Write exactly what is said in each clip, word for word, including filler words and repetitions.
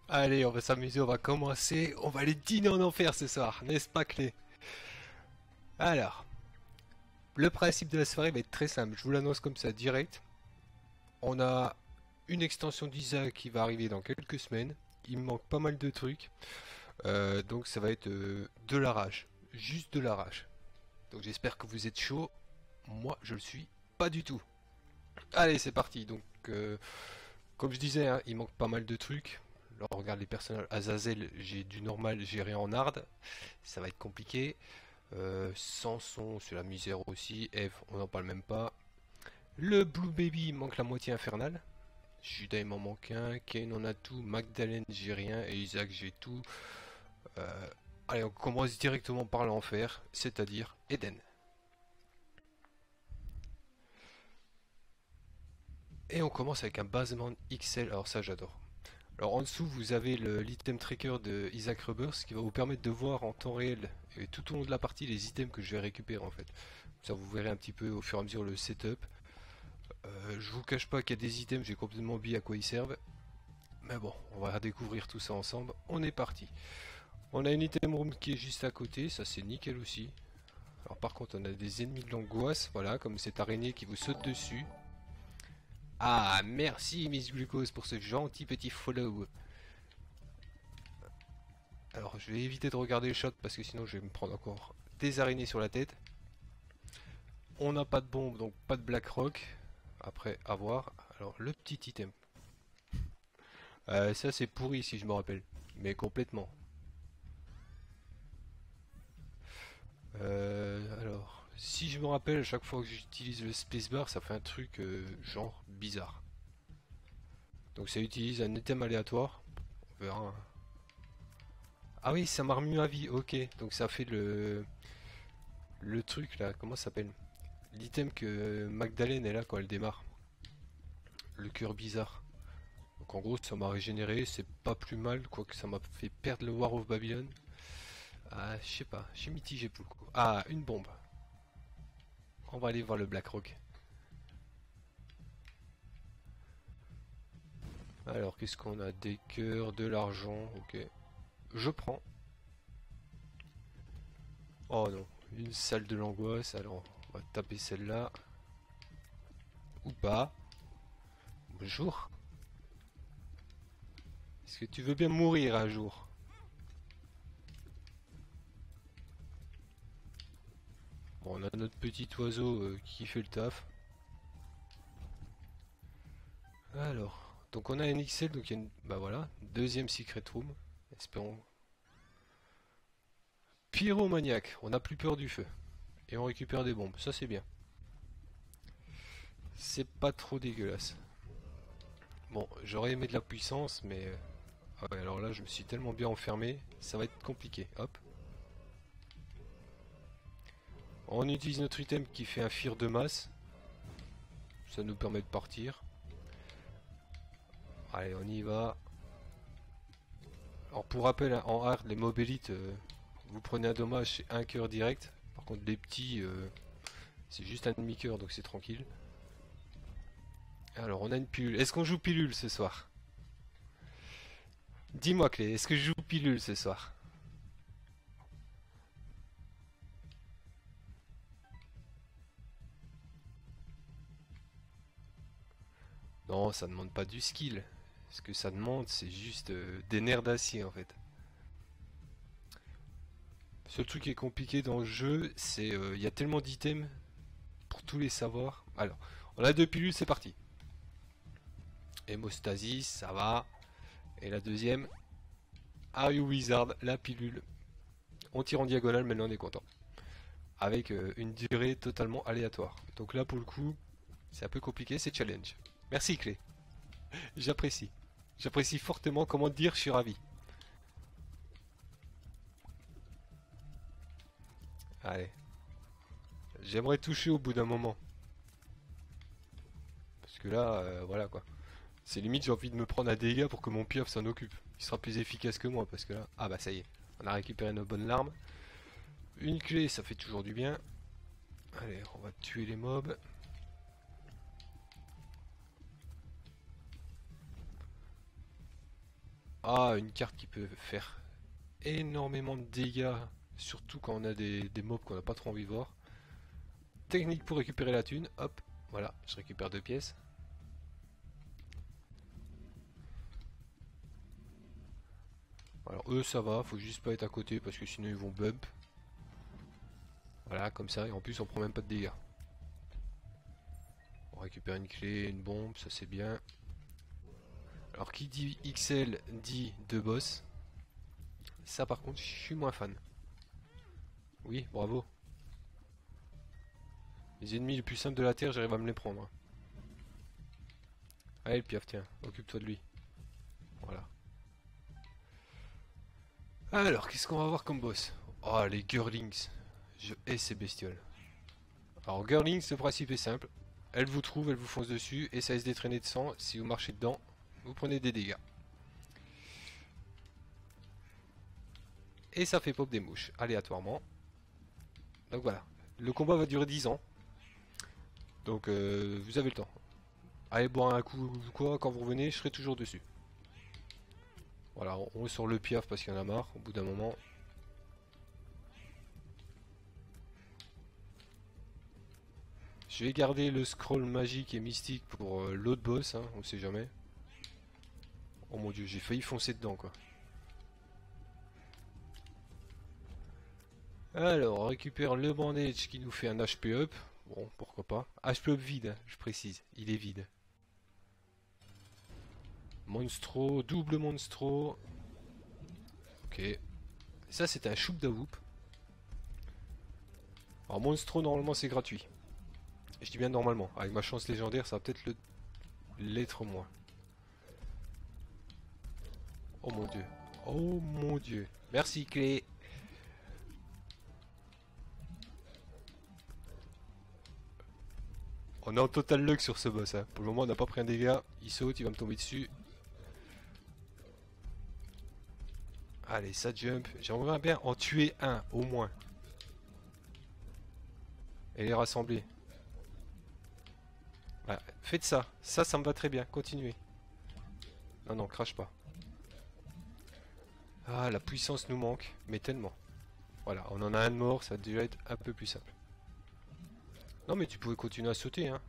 Allez, on va s'amuser, on va commencer. On va aller dîner en enfer ce soir, n'est-ce pas, Clé? Alors, le principe de la soirée va être très simple. Je vous l'annonce comme ça, direct. On a une extension d'Isa qui va arriver dans quelques semaines. Il me manque pas mal de trucs. Euh, donc ça va être euh, de la rage. Juste de la rage. Donc j'espère que vous êtes chaud. Moi, je le suis pas du tout. Allez, c'est parti. Donc, euh, comme je disais, hein, il manque pas mal de trucs. Alors, regarde les personnages. Azazel, j'ai du normal, j'ai rien en hard. Ça va être compliqué. Euh, Samson, c'est la misère aussi. Eve, on n'en parle même pas. Le Blue Baby, il manque la moitié infernale. Judas, il m'en manque un. Kane, on a tout. Magdalene, j'ai rien. Et Isaac, j'ai tout. Euh, allez, on commence directement par l'enfer, c'est-à-dire Eden. Et on commence avec un basement X L. Alors ça, j'adore. Alors en dessous, vous avez l'item tracker de Isaac Rubbers qui va vous permettre de voir en temps réel et tout au long de la partie les items que je vais récupérer en fait. Ça, vous verrez un petit peu au fur et à mesure le setup. Euh, je vous cache pas qu'il y a des items, j'ai complètement oublié à quoi ils servent. Mais bon, on va découvrir tout ça ensemble. On est parti. On a une item room qui est juste à côté, ça c'est nickel aussi. Alors par contre, on a des ennemis de l'angoisse, voilà, comme cette araignée qui vous saute dessus. Ah, merci Miss Glucose pour ce gentil petit follow. Alors je vais éviter de regarder le shot parce que sinon je vais me prendre encore des araignées sur la tête. On n'a pas de bombe donc pas de Black Rock. Après à voir. Alors le petit item. Euh, ça c'est pourri si je me rappelle. Mais complètement. Euh, alors si je me rappelle à chaque fois que j'utilise le spacebar ça fait un truc euh, genre bizarre. Donc ça utilise un item aléatoire. On verra. Hein. Ah oui ça m'a remis ma vie. Ok donc ça fait le le truc là. Comment ça s'appelle? L'item que Magdalene est là quand elle démarre. Le cœur bizarre. Donc en gros ça m'a régénéré, c'est pas plus mal, quoique ça m'a fait perdre le War of Babylon. Ah je sais pas, j'ai mitigé pour le coup. Ah une bombe. On va aller voir le Black Rock. Alors qu'est-ce qu'on a? Des cœurs, de l'argent, ok. Je prends. Oh non, une salle de l'angoisse, alors on va taper celle-là. Ou pas. Bonjour. Est-ce que tu veux bien mourir un jour? Bon, on a notre petit oiseau euh, qui fait le taf. Alors, donc on a un X L, donc il y a une... Bah voilà, deuxième secret room. Espérons. Pyromaniaque, on n'a plus peur du feu. Et on récupère des bombes, ça c'est bien. C'est pas trop dégueulasse. Bon, j'aurais aimé de la puissance, mais... euh, Ah ouais, alors là je me suis tellement bien enfermé, ça va être compliqué. Hop. On utilise notre item qui fait un fear de masse. Ça nous permet de partir. Allez, on y va. Alors pour rappel, hein, en hard, les mob élites, euh, vous prenez un dommage, c'est un cœur direct. Par contre, les petits, euh, c'est juste un demi-cœur, donc c'est tranquille. Alors, on a une pilule. Est-ce qu'on joue pilule ce soir? Dis-moi, Clé, est-ce que je joue pilule ce soir? Non, ça demande pas du skill. Ce que ça demande, c'est juste euh, des nerfs d'acier en fait. Le seul truc qui est compliqué dans le jeu, c'est il y a tellement d'items pour tous les savoir. Alors, on a deux pilules, c'est parti. Hémostasis, ça va. Et la deuxième, Are You Wizard, la pilule. On tire en diagonale, maintenant on est content. Avec euh, une durée totalement aléatoire. Donc là, pour le coup, c'est un peu compliqué, c'est challenge. Merci Clé, j'apprécie. J'apprécie fortement, comment te dire, je suis ravi. Allez. J'aimerais toucher au bout d'un moment. Parce que là, euh, voilà quoi. C'est limite j'ai envie de me prendre un dégât pour que mon pieuvre s'en occupe. Il sera plus efficace que moi parce que là... Ah bah ça y est, on a récupéré nos bonnes larmes. Une clé, ça fait toujours du bien. Allez, on va tuer les mobs. Ah, une carte qui peut faire énormément de dégâts, surtout quand on a des, des mobs qu'on n'a pas trop envie de voir. Technique pour récupérer la thune, hop, voilà, je récupère deux pièces. Alors eux ça va, faut juste pas être à côté parce que sinon ils vont bump. Voilà, comme ça, et en plus on prend même pas de dégâts. On récupère une clé, une bombe, ça c'est bien. Alors qui dit X L dit deux boss. Ça par contre je suis moins fan. Oui, bravo. Les ennemis les plus simples de la terre, j'arrive à me les prendre. Allez le piaf, tiens, occupe-toi de lui. Voilà. Alors, qu'est-ce qu'on va voir comme boss? Oh, les Girlings. Je hais ces bestioles. Alors, Girlings, le principe est simple. Elles vous trouvent, elles vous foncent dessus, et ça laisse des traînées de sang. Si vous marchez dedans, vous prenez des dégâts. Et ça fait pop des mouches, aléatoirement. Donc voilà. Le combat va durer dix ans. Donc, euh, vous avez le temps. Allez boire un coup ou quoi, quand vous revenez, je serai toujours dessus. Voilà, on est sur le piaf parce qu'il y en a marre, au bout d'un moment. Je vais garder le scroll magique et mystique pour euh, l'autre boss, hein, on sait jamais. Oh mon dieu, j'ai failli foncer dedans quoi. Alors, on récupère le bandage qui nous fait un H P up. Bon, pourquoi pas. H P up vide, hein, je précise, il est vide. Monstro, double monstro. Ok. Ça c'est un choup d'avoop. Alors monstro normalement c'est gratuit. Je dis bien normalement. Avec ma chance légendaire ça va peut-être le l'être moins. Oh mon dieu. Oh mon dieu. Merci clé. On est en total luck sur ce boss. Hein. Pour le moment on n'a pas pris un dégât. Il saute, il va me tomber dessus. Allez, ça jump. J'aimerais bien en tuer un au moins. Et les rassembler. Ouais, faites ça. Ça, ça me va très bien. Continuez. Non, non, crache pas. Ah, la puissance nous manque. Mais tellement. Voilà, on en a un de mort. Ça va déjà être un peu plus simple. Non, mais tu pouvais continuer à sauter, hein.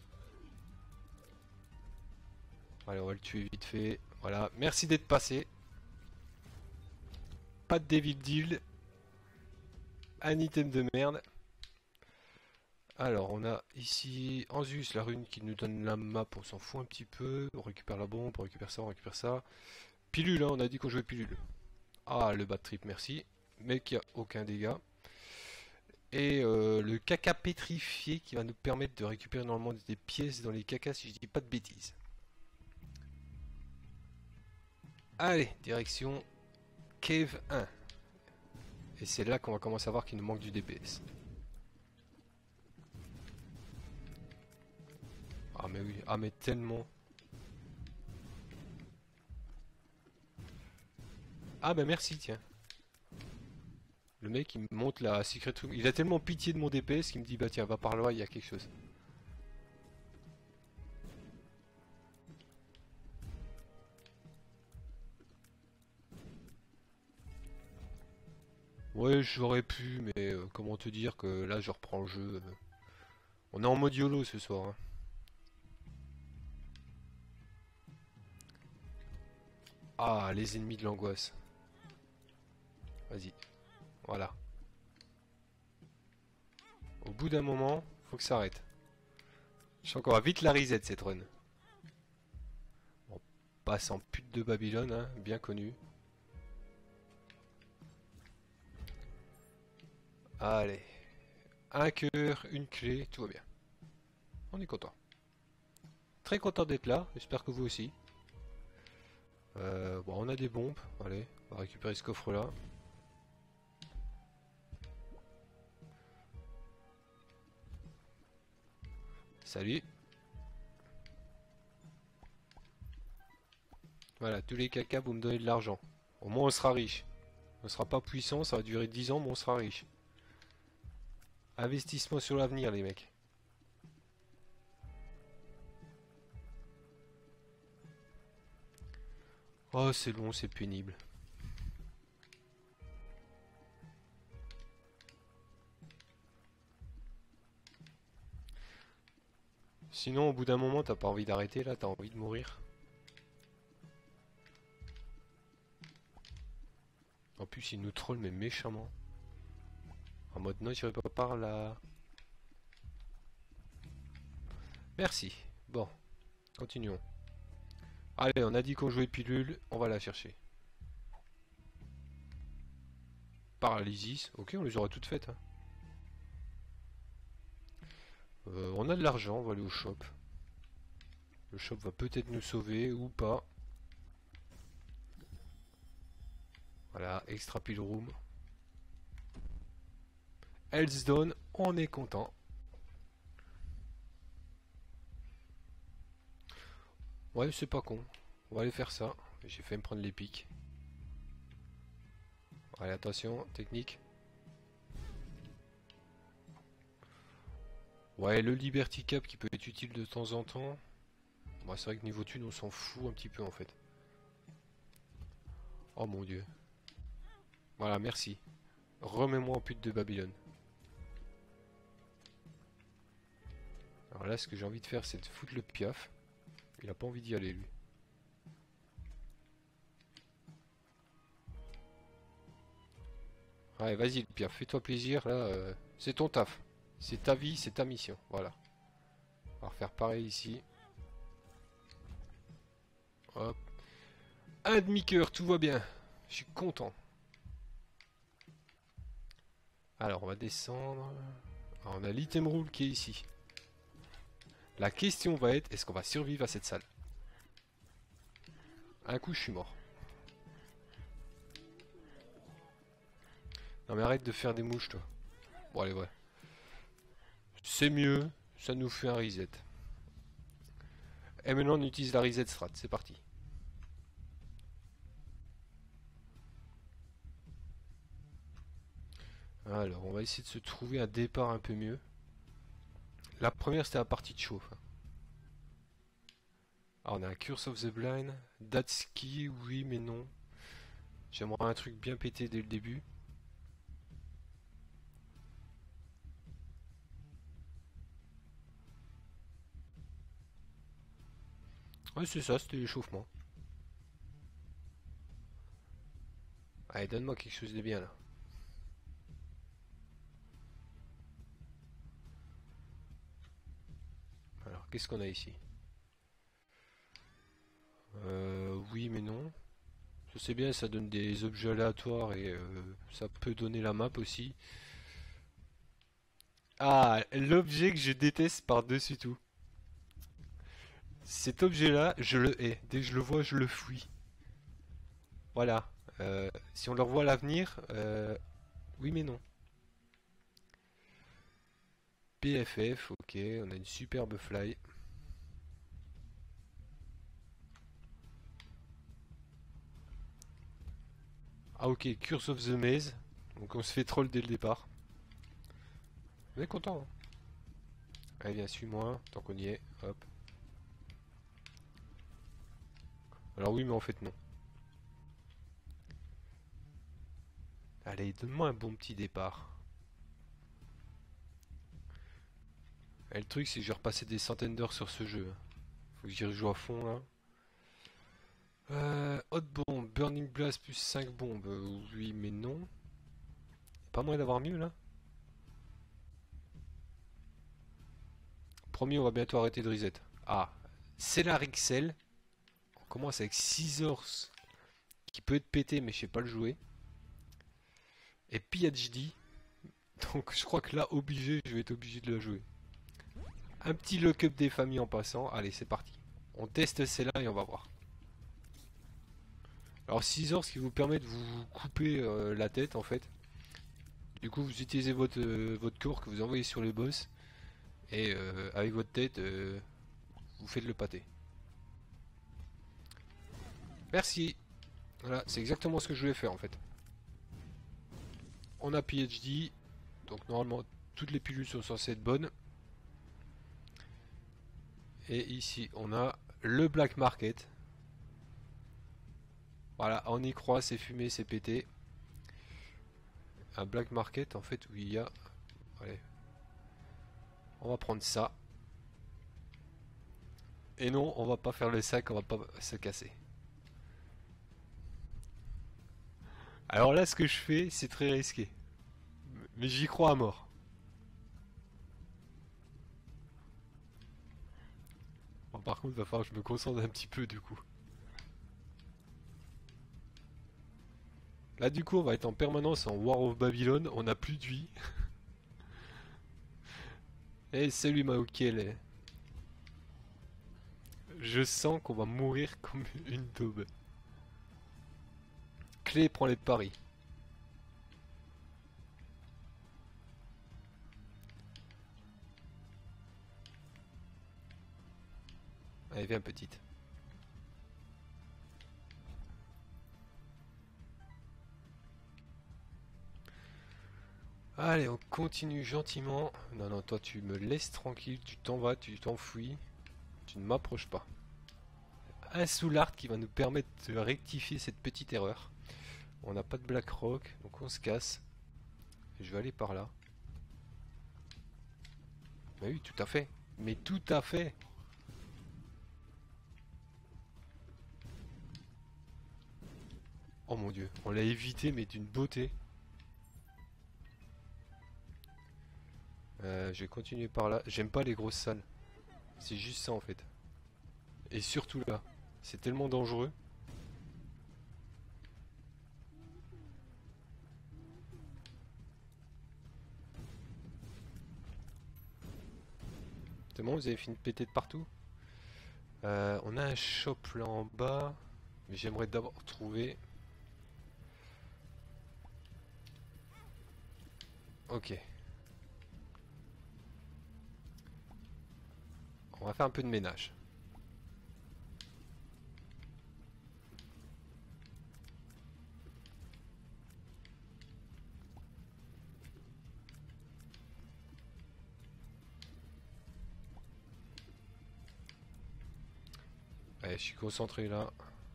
Allez, on va le tuer vite fait. Voilà, merci d'être passé. Pas de Devil Deal. Un item de merde. Alors, on a ici Anzus, la rune qui nous donne la map, on s'en fout un petit peu. On récupère la bombe, on récupère ça, on récupère ça. Pilule, hein, on a dit qu'on jouait pilule. Ah, le bad trip, merci. Mais qui a aucun dégât. Et euh, le caca pétrifié qui va nous permettre de récupérer normalement des pièces dans les cacas si je dis pas de bêtises. Allez, direction Cave un. Et c'est là qu'on va commencer à voir qu'il nous manque du D P S. Ah mais oui, ah mais tellement. Ah bah merci tiens. Le mec il me montre la secret room. Il a tellement pitié de mon D P S qu'il me dit bah tiens va par là, il y a quelque chose. Ouais j'aurais pu mais euh, comment te dire que là je reprends le jeu. Euh. On est en mode YOLO ce soir. Hein. Ah les ennemis de l'angoisse. Vas-y. Voilà. Au bout d'un moment, faut que ça arrête. Je sens qu'on va vite la reset cette run. On passe en pute de Babylone, hein, bien connu. Allez. Un cœur, une clé, tout va bien. On est content. Très content d'être là, j'espère que vous aussi. Euh, bon, on a des bombes, allez, on va récupérer ce coffre là. Salut. Voilà, tous les cacas, vous me donnez de l'argent. Au moins on sera riche. On sera pas puissant, ça va durer dix ans, mais on sera riche. Investissement sur l'avenir, les mecs. Oh, c'est long, c'est pénible. Sinon, au bout d'un moment, t'as pas envie d'arrêter là, t'as envie de mourir. En plus, il nous troll, mais méchamment. En mode, non, j'irai pas par là. Merci. Bon, continuons. Allez, on a dit qu'on jouait pilule, on va la chercher. Paralysis, ok, on les aura toutes faites. Hein. Euh, on a de l'argent, on va aller au shop. Le shop va peut-être nous sauver ou pas. Voilà, extra pill room. Hellstone, on est content. Ouais, c'est pas con. On va aller faire ça. J'ai fait me prendre les pics. Allez, attention, technique. Ouais, le Liberty Cap qui peut être utile de temps en temps. Bon, c'est vrai que niveau thune, on s'en fout un petit peu en fait. Oh mon dieu. Voilà, merci. Remets-moi en pute de Babylone. Alors là, ce que j'ai envie de faire, c'est de foutre le piaf. Il a pas envie d'y aller, lui. Ouais, vas-y, le piaf, fais-toi plaisir, là. Euh, c'est ton taf. C'est ta vie, c'est ta mission. Voilà. On va refaire pareil ici. Hop. Un demi-cœur, tout va bien. Je suis content. Alors, on va descendre. Alors, on a l'item rule qui est ici. La question va être, est-ce qu'on va survivre à cette salle? Un coup, je suis mort. Non mais arrête de faire des mouches, toi. Bon, allez, ouais. C'est mieux, ça nous fait un reset. Et maintenant, on utilise la reset strat, c'est parti. Alors, on va essayer de se trouver un départ un peu mieux. La première, c'était la partie de chauffe. Ah, on a un Curse of the Blind. Datski, oui, mais non. J'aimerais un truc bien pété dès le début. Ouais, c'est ça, c'était l'échauffement. Allez, donne-moi quelque chose de bien, là. Alors, qu'est-ce qu'on a ici? Euh, oui, mais non. Je sais bien, ça donne des objets aléatoires et euh, ça peut donner la map aussi. Ah, l'objet que je déteste par-dessus tout. Cet objet-là, je le hais. Dès que je le vois, je le fuis. Voilà. Euh, si on le revoit à l'avenir, euh, oui mais non. P F F, ok, on a une superbe fly. Ah ok, Curse of the Maze. Donc on se fait troll dès le départ. On est content. Hein. Allez viens, suis-moi, tant qu'on y est. Hop. Alors oui mais en fait non. Allez, donne-moi un bon petit départ. Et le truc c'est que je vais repasser des centaines d'heures sur ce jeu. Faut que j'y rejoue à fond là. Euh, Hot Bomb, Burning Blast plus cinq bombes. Euh, oui mais non. Pas moyen d'avoir mieux là. Promis, on va bientôt arrêter de reset. Ah, c'est la Rixel. On commence avec Scissors qui peut être pété mais je sais pas le jouer. Et P H D. Donc je crois que là, obligé, je vais être obligé de la jouer. Un petit lock-up des familles en passant. Allez, c'est parti. On teste celle-là et on va voir. Alors Scissors qui vous permet de vous couper euh, la tête en fait. Du coup vous utilisez votre, euh, votre corps que vous envoyez sur le boss. Et euh, avec votre tête, euh, vous faites le pâté. Merci. Voilà, c'est exactement ce que je voulais faire en fait. On a P H D. Donc normalement toutes les pilules sont censées être bonnes. Et ici on a le Black Market. Voilà, on y croit, c'est fumé, c'est pété. Un black market en fait où il y a... Allez. On va prendre ça. Et non, on va pas faire le sac, on va pas se casser. Alors là, ce que je fais, c'est très risqué. Mais j'y crois à mort. Bon, par contre, il va falloir que je me concentre un petit peu du coup. Là, du coup, on va être en permanence en War of Babylon. On n'a plus de vie. Eh, salut Maokel. Je sens qu'on va mourir comme une daube. Clé, prends les paris. Allez, viens, petite. Allez, on continue gentiment. Non, non, toi, tu me laisses tranquille. Tu t'en vas, tu t'enfuis. Tu ne m'approches pas. Un soulard qui va nous permettre de rectifier cette petite erreur. On n'a pas de Black Rock, donc on se casse. Je vais aller par là. Mais oui, tout à fait. Mais tout à fait. Oh mon dieu, on l'a évité, mais d'une beauté. Euh, je vais continuer par là. J'aime pas les grosses salles. C'est juste ça en fait. Et surtout là. C'est tellement dangereux. C'est bon, vous avez fini de péter de partout. Euh, on a un shop là en bas. Mais j'aimerais d'abord trouver... Ok. On va faire un peu de ménage. Allez, je suis concentré là.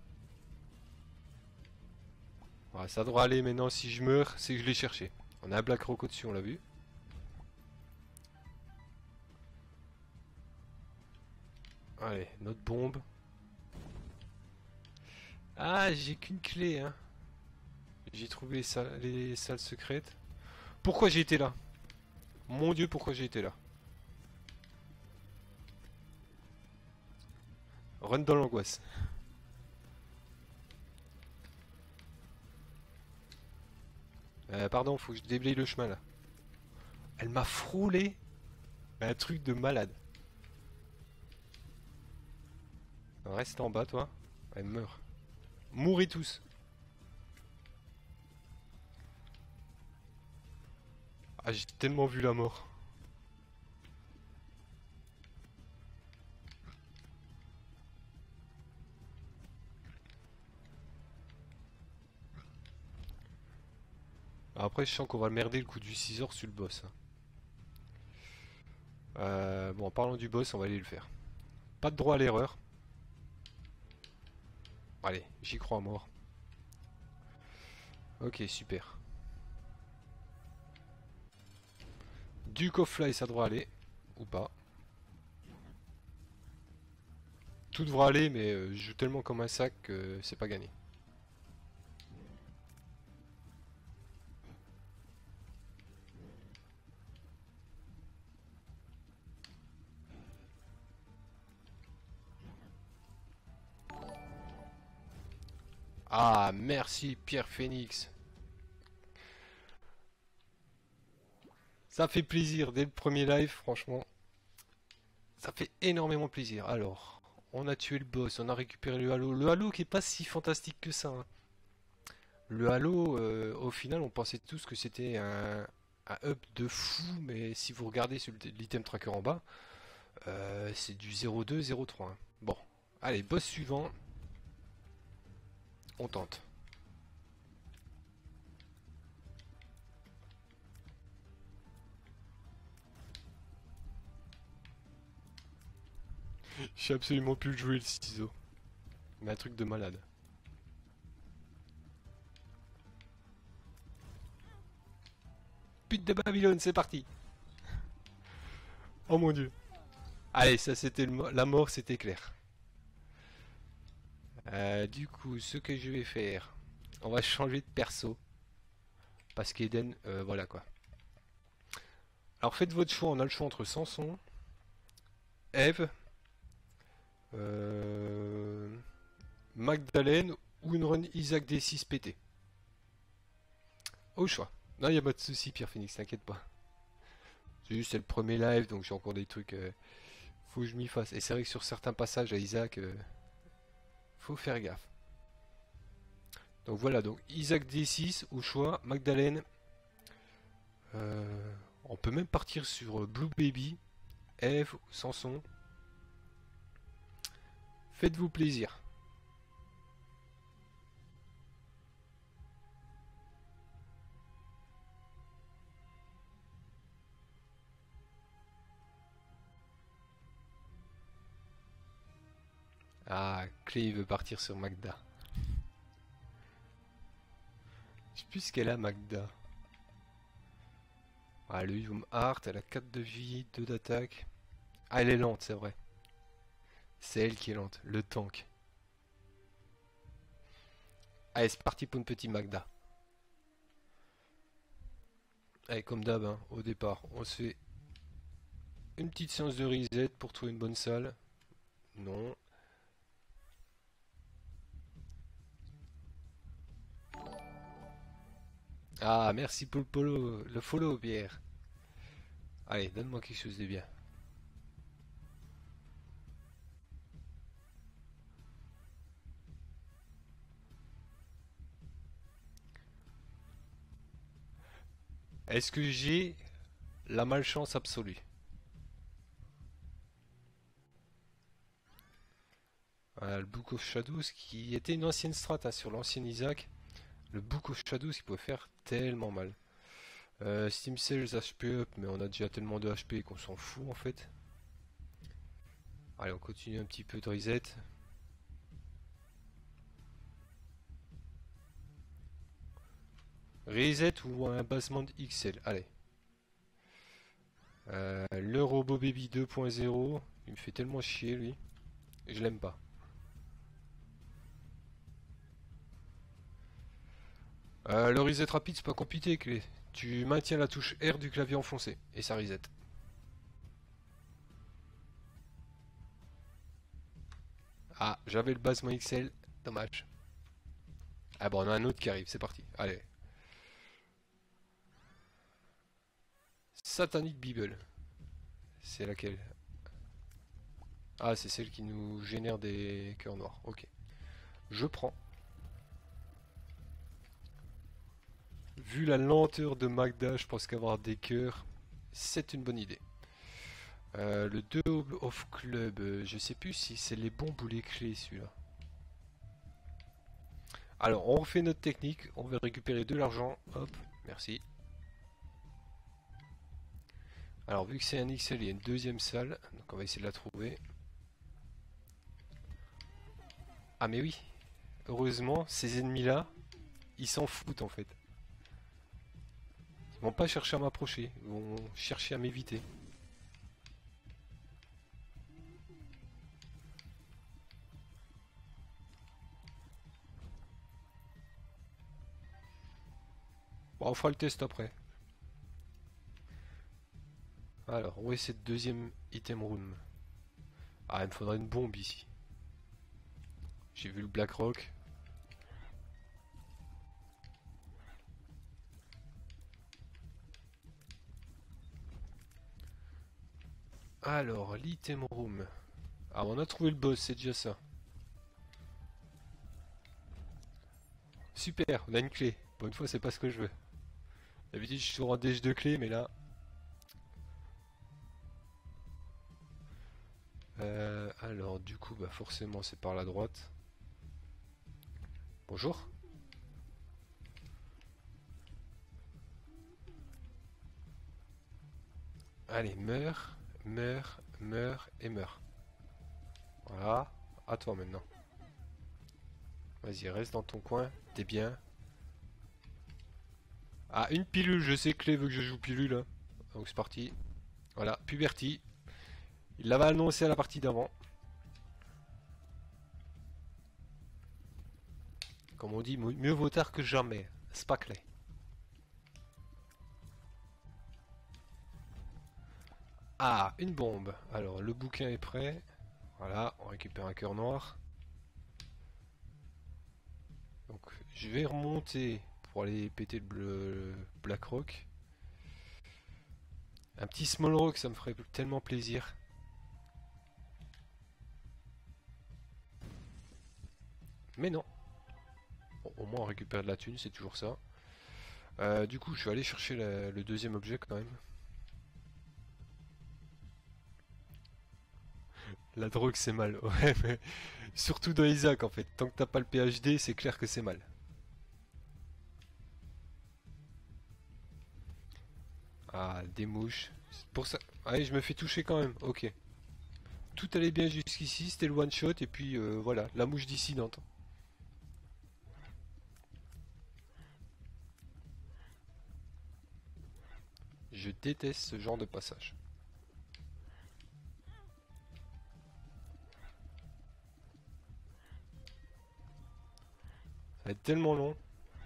Voilà, ça devrait aller maintenant. Si je meurs, c'est que je l'ai cherché. On a un Black Rock au-dessus, on l'a vu. Allez, notre bombe. Ah, j'ai qu'une clé, hein. J'ai trouvé les salles, les salles secrètes. Pourquoi j'ai été là? Mon dieu, pourquoi j'ai été là? Run dans l'angoisse. Euh, pardon, faut que je déblaye le chemin là. Elle m'a frôlé. Un truc de malade. Reste en bas, toi. Elle meurt. Mourrez tous. Ah, j'ai tellement vu la mort. Après, je sens qu'on va merder le coup du six heures sur le boss. Hein. Euh, bon, en parlant du boss, on va aller le faire. Pas de droit à l'erreur. Allez, j'y crois à mort. Ok, super. Duke of Fly, ça devrait aller. Ou pas. Tout devra aller, mais euh, je joue tellement comme un sac que c'est pas gagné. Ah, merci Pierre Phoenix. Ça fait plaisir dès le premier live, franchement. Ça fait énormément plaisir. Alors, on a tué le boss, on a récupéré le halo. Le halo qui est pas si fantastique que ça. Hein. Le halo, euh, au final, on pensait tous que c'était un, un up de fou, mais si vous regardez sur l'item tracker en bas, euh, c'est du zéro deux, zéro trois. Hein. Bon, allez, boss suivant. On tente. Je sais absolument plus le jouer le ciseau. Mais un truc de malade. Fuite de Babylone, c'est parti. Oh mon dieu. Allez, ça c'était la mort, c'était clair. Euh, du coup, ce que je vais faire, on va changer de perso. Parce qu'Eden, euh, voilà quoi. Alors faites votre choix, on a le choix entre Samson, Eve, euh, Magdalene ou une run Isaac D six P T. Au choix. Non, il n'y a pas de souci, Pierre Phoenix, t'inquiète pas. C'est juste c'est le premier live, donc j'ai encore des trucs. Euh, faut que je m'y fasse. Et c'est vrai que sur certains passages à Isaac, euh, faut faire gaffe. Donc voilà, donc Isaac D six au choix, Magdalene. Euh, on peut même partir sur Blue Baby, Eve, Samson. Faites-vous plaisir. Ah, Clé veut partir sur Magda. Je sais plus ce qu'elle a, Magda. Ah, le Yum Art, elle a quatre de vie, deux d'attaque. Ah, elle est lente, c'est vrai. C'est elle qui est lente, le tank. Allez, c'est parti pour une petite Magda. Allez, comme d'hab, hein, au départ, on se fait une petite séance de reset pour trouver une bonne salle. Non. Ah, merci pour le polo, le follow, Pierre. Allez, donne-moi quelque chose de bien. Est-ce que j'ai la malchance absolue? Voilà, le Book of Shadows qui était une ancienne strat hein, sur l'ancien Isaac. Le Book of Shadows qui pouvait faire tellement mal. Euh, Steam Sales H P up, mais on a déjà tellement de H P qu'on s'en fout en fait. Allez, on continue un petit peu de reset. Reset ou un basement X L. Allez. Euh, le Robo Baby deux point zéro. Il me fait tellement chier lui. Je l'aime pas. Euh, le reset rapide, c'est pas compliqué. Clé. Tu maintiens la touche R du clavier enfoncé et ça reset. Ah, j'avais le basement X L. Dommage. Ah bon, on a un autre qui arrive. C'est parti. Allez. Satanic Bible. C'est laquelle? Ah, c'est celle qui nous génère des cœurs noirs. Ok. Je prends. Vu la lenteur de Magda, je pense qu'avoir des cœurs, c'est une bonne idée. Euh, le deux of club, euh, je sais plus si c'est les bombes ou les clés celui-là. Alors, on refait notre technique. On va récupérer de l'argent. Hop, merci. Alors, vu que c'est un X L, il y a une deuxième salle. Donc, on va essayer de la trouver. Ah, mais oui. Heureusement, ces ennemis-là, ils s'en foutent en fait. Ils vont pas chercher à m'approcher. Ils vont chercher à m'éviter. Bon, on fera le test après. Alors, où est cette deuxième item room? Ah, il me faudrait une bombe ici. J'ai vu le Black Rock. Alors, l'item room. Ah, on a trouvé le boss, c'est déjà ça. Super, on a une clé. Bonne fois, c'est pas ce que je veux. D'habitude, je suis sur un déj de clés, mais là... Euh, alors, du coup, bah forcément, c'est par la droite. Bonjour. Allez, meurs, meurs, meurs et meurs. Voilà, à toi maintenant. Vas-y, reste dans ton coin, t'es bien. Ah, une pilule, je sais que Clé veut que je joue pilule, hein. Donc c'est parti. Voilà, Puberty. Il l'avait annoncé à la partie d'avant. Comme on dit, mieux vaut tard que jamais. C'est pas Clé. Ah, une bombe. Alors, le bouquin est prêt. Voilà, on récupère un cœur noir. Donc, je vais remonter pour aller péter le, bleu, le Black Rock. Un petit Small Rock, ça me ferait tellement plaisir. Mais non. Bon, au moins on récupère de la thune, c'est toujours ça. Euh, du coup, je vais aller chercher la, le deuxième objet quand même. La drogue, c'est mal. Ouais, mais surtout dans Isaac en fait. Tant que t'as pas le P H D, c'est clair que c'est mal. Ah, des mouches. Pour ça. Allez, je me fais toucher quand même. Ok. Tout allait bien jusqu'ici, c'était le one shot et puis euh, voilà, la mouche dissidente. Je déteste ce genre de passage. Ça va être tellement long.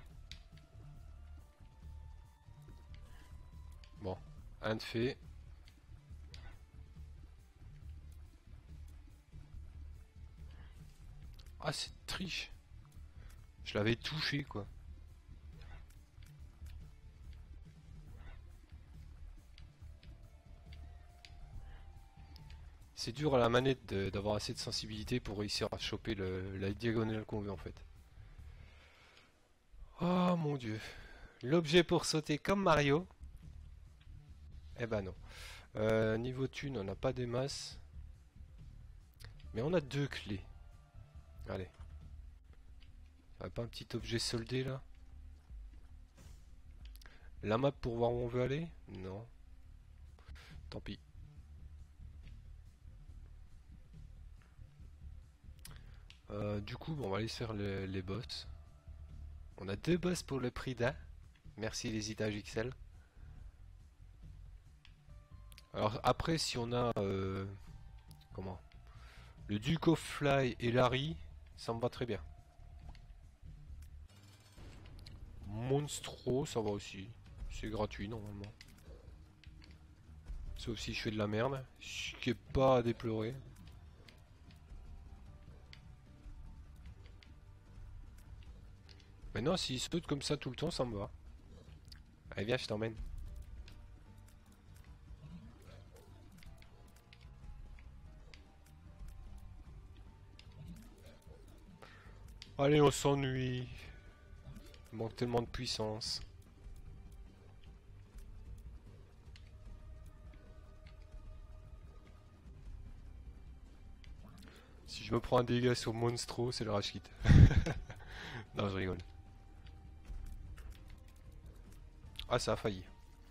Bon, un de fait. Ah, c'est triche. Je l'avais touché quoi. C'est dur à la manette d'avoir assez de sensibilité pour réussir à choper le, la diagonale qu'on veut en fait. Oh mon dieu. L'objet pour sauter comme Mario. Eh ben non. Euh, niveau thune, on n'a pas des masses. Mais on a deux clés. Allez. Ah, pas un petit objet soldé là? La map pour voir où on veut aller? Non. Tant pis. Euh, du coup, bon, on va aller faire le- les boss. On a deux boss pour le prix d'un. Merci les étages X L. Alors après, si on a... euh, comment? Le Duke of Fly et Larry, ça me va très bien. Monstro, ça va aussi. C'est gratuit normalement. Sauf si je fais de la merde, ce qui est pas à déplorer. Mais non, s'il saute comme ça tout le temps, ça me va. Allez, viens, je t'emmène. Allez, on s'ennuie. Il manque tellement de puissance. Si je me prends un dégât sur Monstro, c'est le rage kit. Non, je rigole. Ah, ça a failli.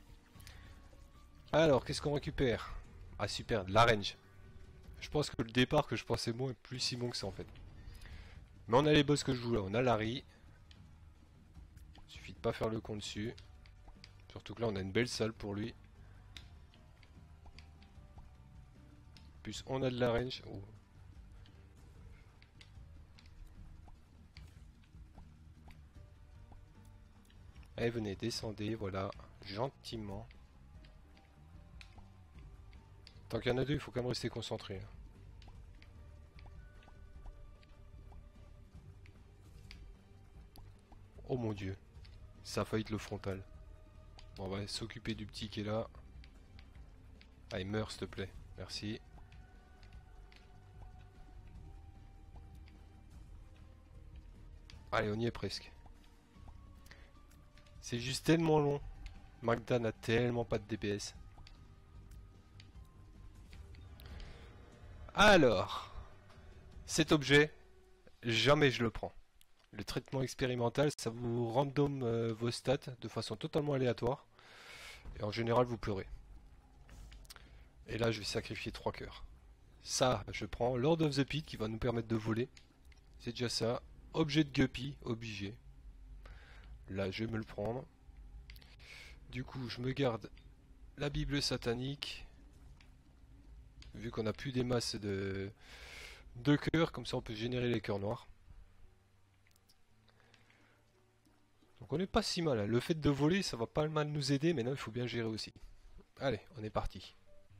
Alors, qu'est-ce qu'on récupère? Ah, super, de la range. Je pense que le départ que je pensais bon est plus si bon que ça en fait. Mais on a les boss que je joue là. On a Larry. Suffit de pas faire le con dessus. Surtout que là, on a une belle salle pour lui. Plus on a de la range. Oh. Allez, venez, descendez, voilà, gentiment. Tant qu'il y en a deux, il faut quand même rester concentré. Oh mon dieu, ça a failli être le frontal. Bon, on va s'occuper du petit qui est là. Allez, meurs s'il te plaît, merci. Allez, on y est presque. C'est juste tellement long. Magda n'a tellement pas de D P S. Alors, cet objet, jamais je le prends. Le traitement expérimental, ça vous random euh, vos stats de façon totalement aléatoire. Et en général, vous pleurez. Et là, je vais sacrifier trois cœurs. Ça, je prends Lord of the Pit qui va nous permettre de voler. C'est déjà ça. Objet de Guppy, obligé. Là, je vais me le prendre. Du coup, je me garde la Bible satanique. Vu qu'on a plus des masses de, de cœurs, comme ça on peut générer les cœurs noirs. Donc on n'est pas si mal, hein. Le fait de voler, ça va pas mal nous aider, mais non, il faut bien gérer aussi. Allez, on est parti.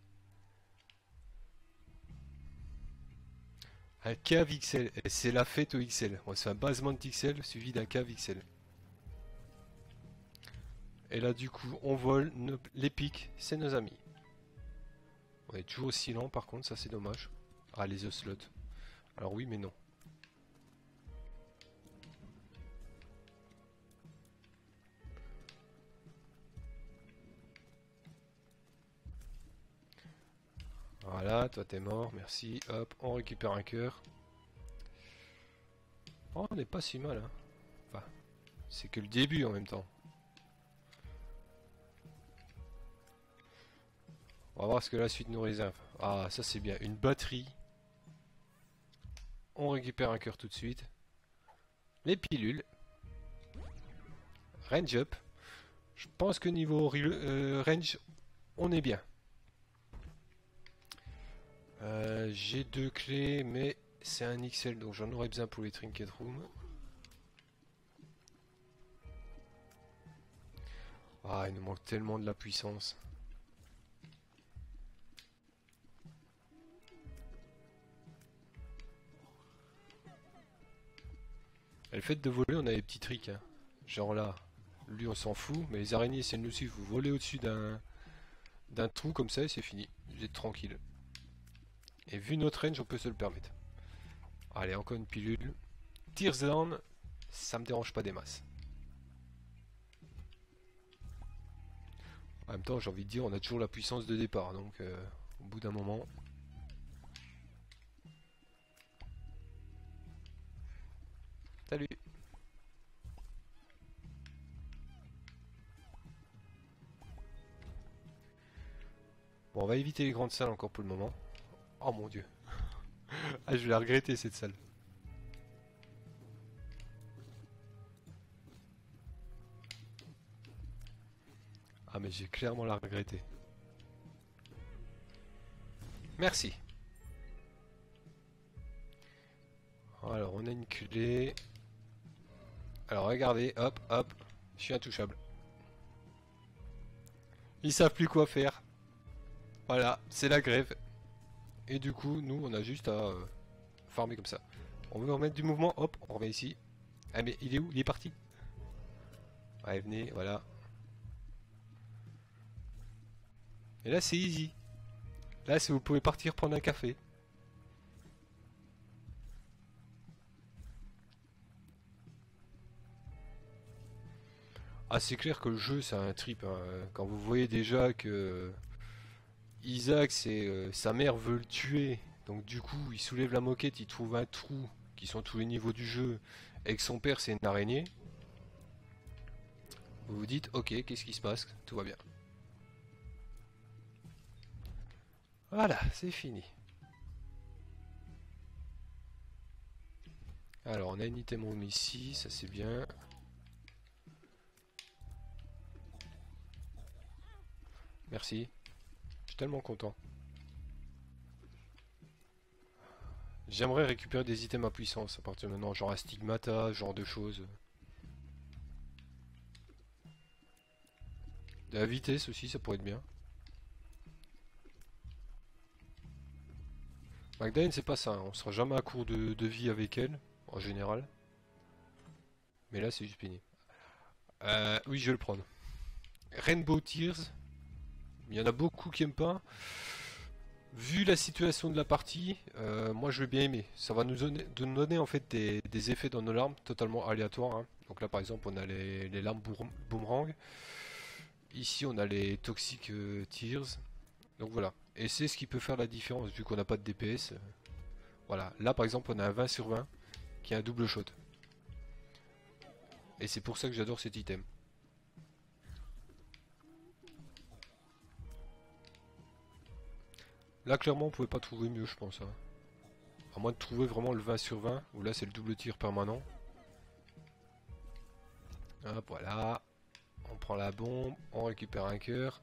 Un cave X L, c'est la fête au X L. On fait un basement de X L suivi d'un cave X L. Et là du coup, on vole, les pics, c'est nos amis. On est toujours aussi lent par contre, ça c'est dommage. Ah, les oslots. Alors oui, mais non. Voilà, toi t'es mort, merci. Hop, on récupère un cœur. Oh, on n'est pas si mal, hein. Enfin, c'est que le début en même temps. On va voir ce que la suite nous réserve. Ah, ça c'est bien. Une batterie. On récupère un cœur tout de suite. Les pilules. Range up. Je pense que niveau euh, range, on est bien. Euh, J'ai deux clés, mais c'est un X L, donc j'en aurais besoin pour les trinket rooms. Ah, il nous manque tellement de la puissance. Et le fait de voler, on a des petits tricks, hein. Genre là, lui on s'en fout, mais les araignées, si elles nous suivent, vous volez au-dessus d'un d'un trou comme ça et c'est fini. Vous êtes tranquille. Et vu notre range, on peut se le permettre. Allez, encore une pilule. Tears down, ça me dérange pas des masses. En même temps, j'ai envie de dire, on a toujours la puissance de départ, donc euh, au bout d'un moment... Salut. Bon, on va éviter les grandes salles encore pour le moment. Oh mon dieu. Ah, je vais la regretter cette salle. Ah, mais j'ai clairement la regretter. Merci. Alors, on a une clé. Alors, regardez, hop, hop. Je suis intouchable. Ils savent plus quoi faire. Voilà, c'est la grève. Et du coup, nous, on a juste à euh, farmer comme ça. On veut remettre du mouvement, hop, on remet ici. Ah mais il est où? Il est parti. Allez, venez, voilà. Et là, c'est easy. Là, c'est vous pouvez partir prendre un café. Ah, c'est clair que le jeu, c'est un trip, hein. Quand vous voyez déjà que Isaac, c'est euh, sa mère veut le tuer. Donc du coup, il soulève la moquette, il trouve un trou qui sont tous les niveaux du jeu. Et que son père, c'est une araignée. Vous vous dites, ok, qu'est-ce qui se passe? Tout va bien. Voilà, c'est fini. Alors, on a une item room ici, ça c'est bien. Merci. Je suis tellement content. J'aimerais récupérer des items à puissance à partir de maintenant, genre un stigmata, genre de choses. De la vitesse aussi, ça pourrait être bien. Magdalene, c'est pas ça, hein. On sera jamais à court de, de vie avec elle, en général. Mais là, c'est juste pénible. Euh, oui, je vais le prendre. Rainbow Tears. Il y en a beaucoup qui aiment pas. Vu la situation de la partie, euh, moi je vais bien aimer. Ça va nous donner, de nous donner en fait des, des effets dans nos larmes totalement aléatoires, hein. Donc là par exemple on a les, les larmes boomerang. Ici on a les toxic euh, tears. Donc voilà. Et c'est ce qui peut faire la différence vu qu'on n'a pas de D P S. Euh, voilà. Là par exemple on a un vingt sur vingt qui a un double shot. Et c'est pour ça que j'adore cet item. Là clairement on pouvait pas trouver mieux je pense, hein. À moins de trouver vraiment le vingt sur vingt, où là c'est le double tir permanent. Hop, voilà. On prend la bombe, on récupère un cœur.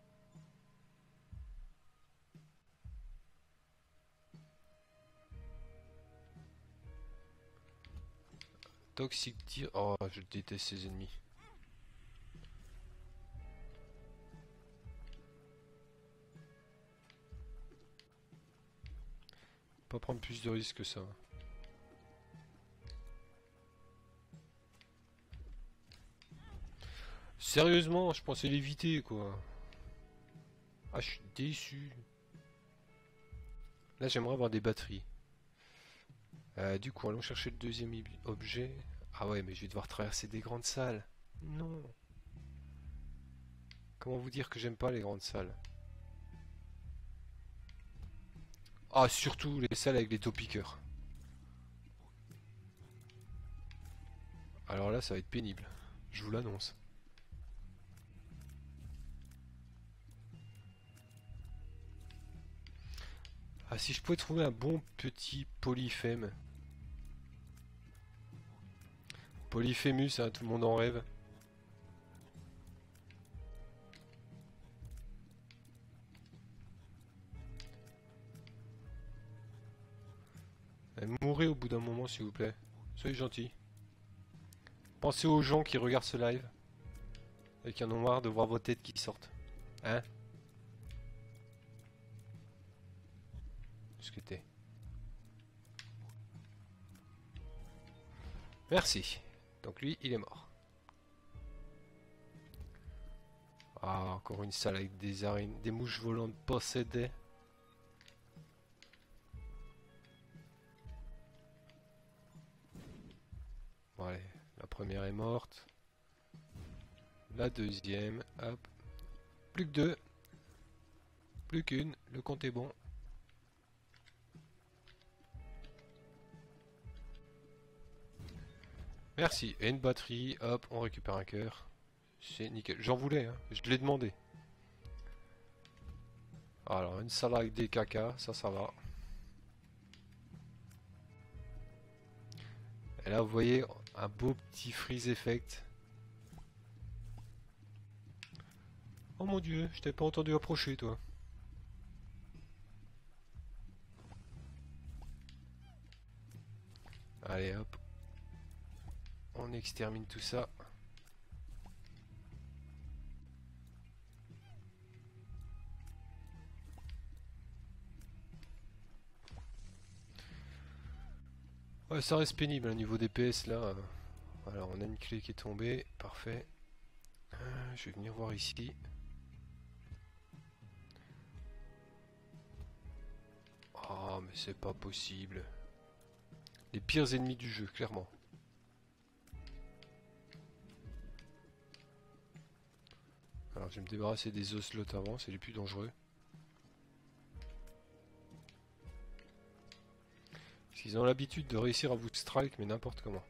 Toxic tir. Oh, je déteste ces ennemis. Pas prendre plus de risques que ça. Sérieusement, je pensais l'éviter quoi. Ah, je suis déçu. Là, j'aimerais avoir des batteries. Euh, du coup, allons chercher le deuxième objet. Ah ouais, mais je vais devoir traverser des grandes salles. Non. Comment vous dire que j'aime pas les grandes salles? Ah, surtout les salles avec les taux piqueurs. Alors là, ça va être pénible. Je vous l'annonce. Ah, si je pouvais trouver un bon petit polyphème. Polyphémus, hein, tout le monde en rêve. Mourrez au bout d'un moment, s'il vous plaît. Soyez gentils. Pensez aux gens qui regardent ce live et qui en ont marre de voir vos têtes qui sortent. Hein? Ce que t'es. Merci. Donc lui, il est mort. Ah, encore une salle avec des araignées, des mouches volantes possédées. Bon, allez, la première est morte. La deuxième, hop. Plus que deux. Plus qu'une, le compte est bon. Merci. Et une batterie, hop, on récupère un cœur. C'est nickel. J'en voulais, hein. Je l'ai demandé. Alors, une salle avec des caca, ça, ça va. Et là, vous voyez, un beau petit freeze effect. Oh mon dieu, je t'avais pas entendu approcher, toi. Allez, hop. On extermine tout ça. Ouais, ça reste pénible au niveau des P S là. Voilà, on a une clé qui est tombée. Parfait. Euh, je vais venir voir ici. Oh, mais c'est pas possible. Les pires ennemis du jeu, clairement. Alors, je vais me débarrasser des oslots avant, c'est les plus dangereux. Parce qu'ils ont l'habitude de réussir à vous strike, mais n'importe comment.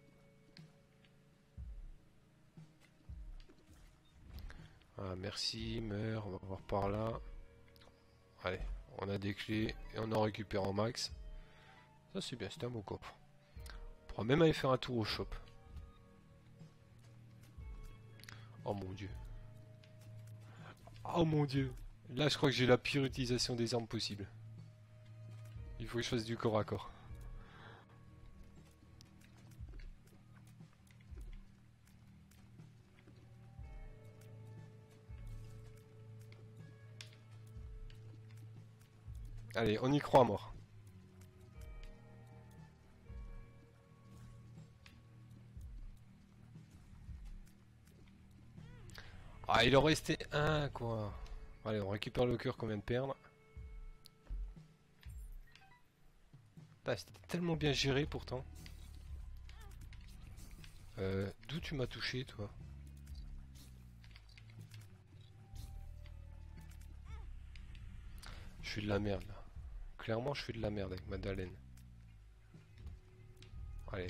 Ah, merci, meurs, on va voir par là. Allez, on a des clés et on en récupère en max. Ça c'est bien, c'est un beau coffre. On pourra même aller faire un tour au shop. Oh mon dieu. Oh mon dieu. Là je crois que j'ai la pire utilisation des armes possible. Il faut que je fasse du corps à corps. Allez, on y croit à mort. Ah, il en restait un, quoi. Allez, on récupère le cœur qu'on vient de perdre. C'était tellement bien géré, pourtant. Euh, d'où tu m'as touché, toi? Je suis de la merde, là. Clairement, je fais de la merde avec Madeleine. Allez.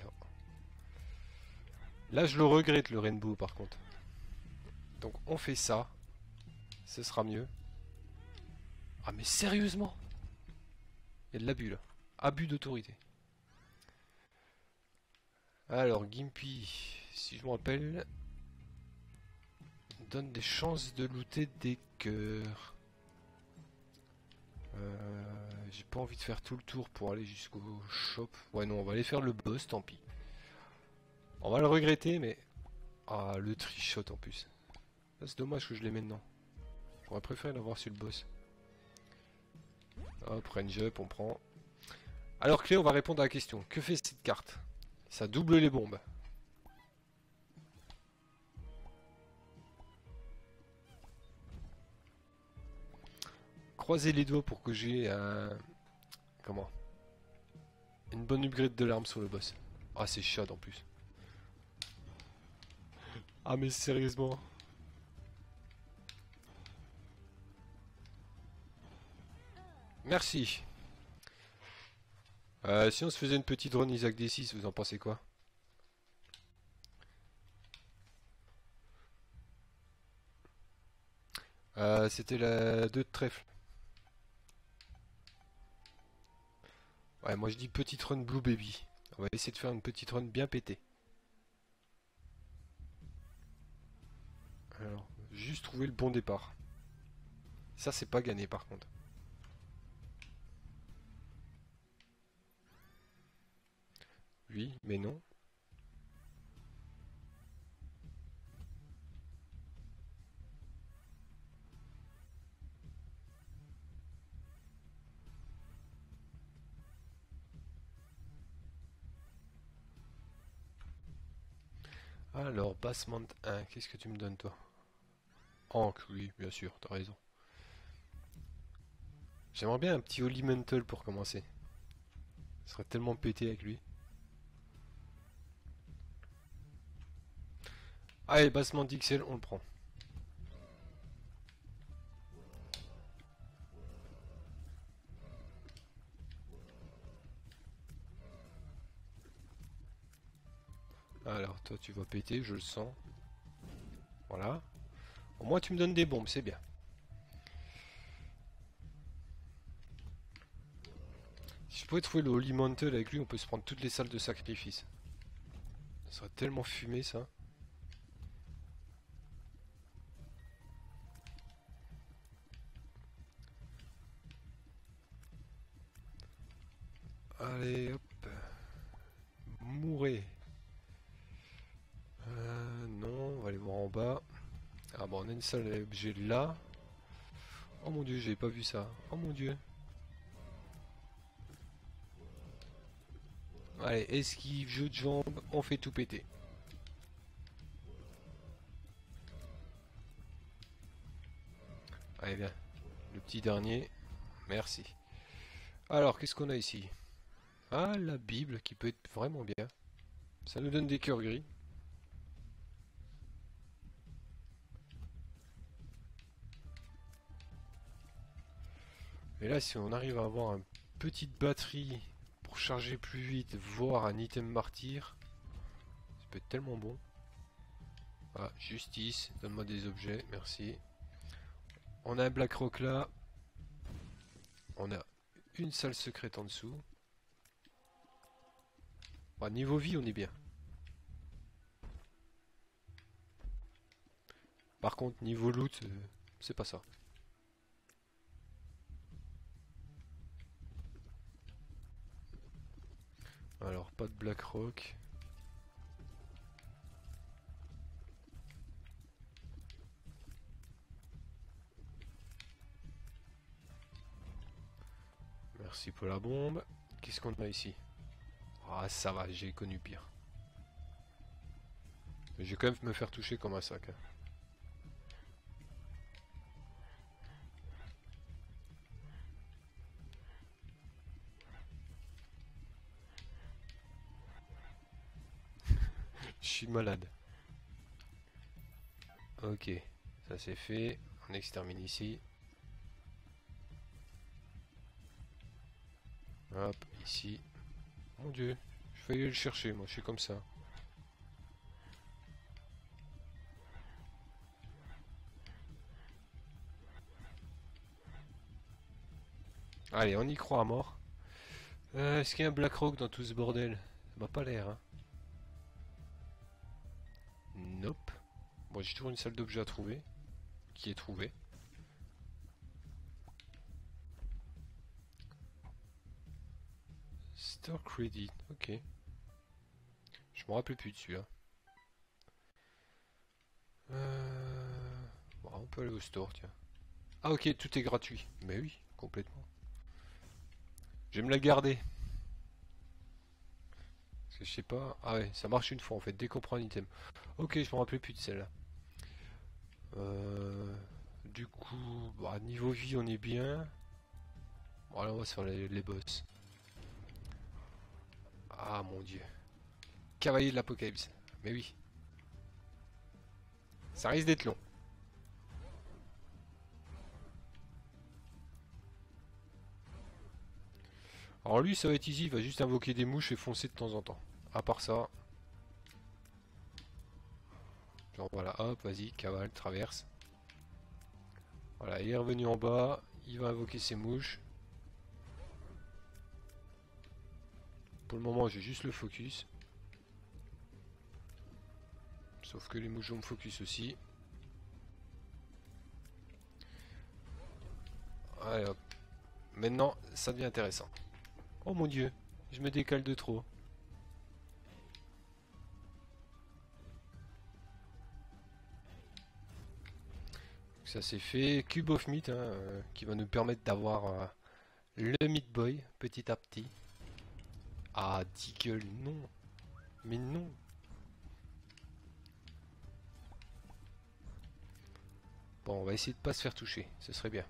Là, je le regrette, le rainbow, par contre. Donc, on fait ça. Ce sera mieux. Ah, mais sérieusement? Il y a de l'abus, là. Abus d'autorité. Alors, Gimpy, si je me rappelle... Donne des chances de looter des cœurs. Euh, J'ai pas envie de faire tout le tour pour aller jusqu'au shop. Ouais non, on va aller faire le boss, tant pis. On va le regretter, mais... Ah, le trichot en plus. C'est dommage que je l'ai maintenant. J'aurais préféré l'avoir sur le boss. Hop, range up, on prend. Alors Clé, on va répondre à la question. Que fait cette carte? Ça double les bombes. Croisez les doigts pour que j'ai un... Comment? Une bonne upgrade de l'arme sur le boss. Ah, c'est chad en plus. Ah, mais sérieusement. Merci. Euh, si on se faisait une petite run Isaac D six, vous en pensez quoi? euh, C'était la deux de trèfle. Ouais, moi je dis petite run Blue Baby. On va essayer de faire une petite run bien pétée. Alors, juste trouver le bon départ. Ça, c'est pas gagné par contre. Oui, mais non. Alors, Bassement un, qu'est-ce que tu me donnes toi? Hank, oui, bien sûr, t'as raison. J'aimerais bien un petit Holy Mantle pour commencer. Ce serait tellement pété avec lui. Allez, Bassement d'X L, on le prend. Alors, toi, tu vas péter, je le sens. Voilà. Au moins, tu me donnes des bombes, c'est bien. Si je pouvais trouver le Holy Mantle avec lui, on peut se prendre toutes les salles de sacrifice. Ça serait tellement fumé, ça. Allez, hop. Mourez. Euh, non, on va aller voir en bas. Ah bon, on a une salle d'objet là. Oh mon dieu, j'avais pas vu ça. Oh mon dieu. Allez, esquive, jeu de jambes, on fait tout péter. Allez, bien. Le petit dernier. Merci. Alors, qu'est-ce qu'on a ici? Ah, la Bible qui peut être vraiment bien. Ça nous donne des cœurs gris. Et là, si on arrive à avoir une petite batterie pour charger plus vite, voire un item martyr, ça peut être tellement bon. Ah, justice, donne-moi des objets, merci. On a un Black Rock là. On a une salle secrète en dessous. Bah, niveau vie, on est bien. Par contre, niveau loot, euh, c'est pas ça. Alors, pas de Black Rock. Merci pour la bombe. Qu'est-ce qu'on a ici? Ah, ça va, j'ai connu pire. Je vais quand même me faire toucher comme un sac. Hein. Je suis malade. Ok, ça c'est fait. On extermine ici. Hop, ici. Mon dieu, je failli le chercher, moi je suis comme ça. Allez, on y croit à mort. Euh, Est-ce qu'il y a un Black Rock dans tout ce bordel? Ça m'a pas l'air. Hein. Nope. Bon, j'ai toujours une salle d'objets à trouver. Qui est trouvée. Store Credit, ok. Je me rappelle plus de celui-là. Euh... Bon, on peut aller au store, tiens. Ah ok, tout est gratuit. Mais oui, complètement. Je vais me la garder. Parce que je sais pas... Ah ouais, ça marche une fois en fait, dès qu'on prend un item. Ok, je me rappelais plus de celle-là. Euh... Du coup, bah, niveau vie, on est bien. Bon, là, on va sur les, les boss. Ah mon dieu. Cavalier de l'Apocalypse. Mais oui. Ça risque d'être long. Alors lui, ça va être easy, il va juste invoquer des mouches et foncer de temps en temps. À part ça... Genre voilà, hop, vas-y, cavale, traverse. Voilà, il est revenu en bas, il va invoquer ses mouches. Pour le moment, j'ai juste le focus. Sauf que les mouches vont me focus aussi. Allez hop. Maintenant, ça devient intéressant. Oh mon dieu, je me décale de trop. Ça c'est fait. Cube of Meat, hein, euh, qui va nous permettre d'avoir euh, le Meat Boy petit à petit. Ah, Deagle, non. Mais non. Bon, on va essayer de pas se faire toucher, ce serait bien.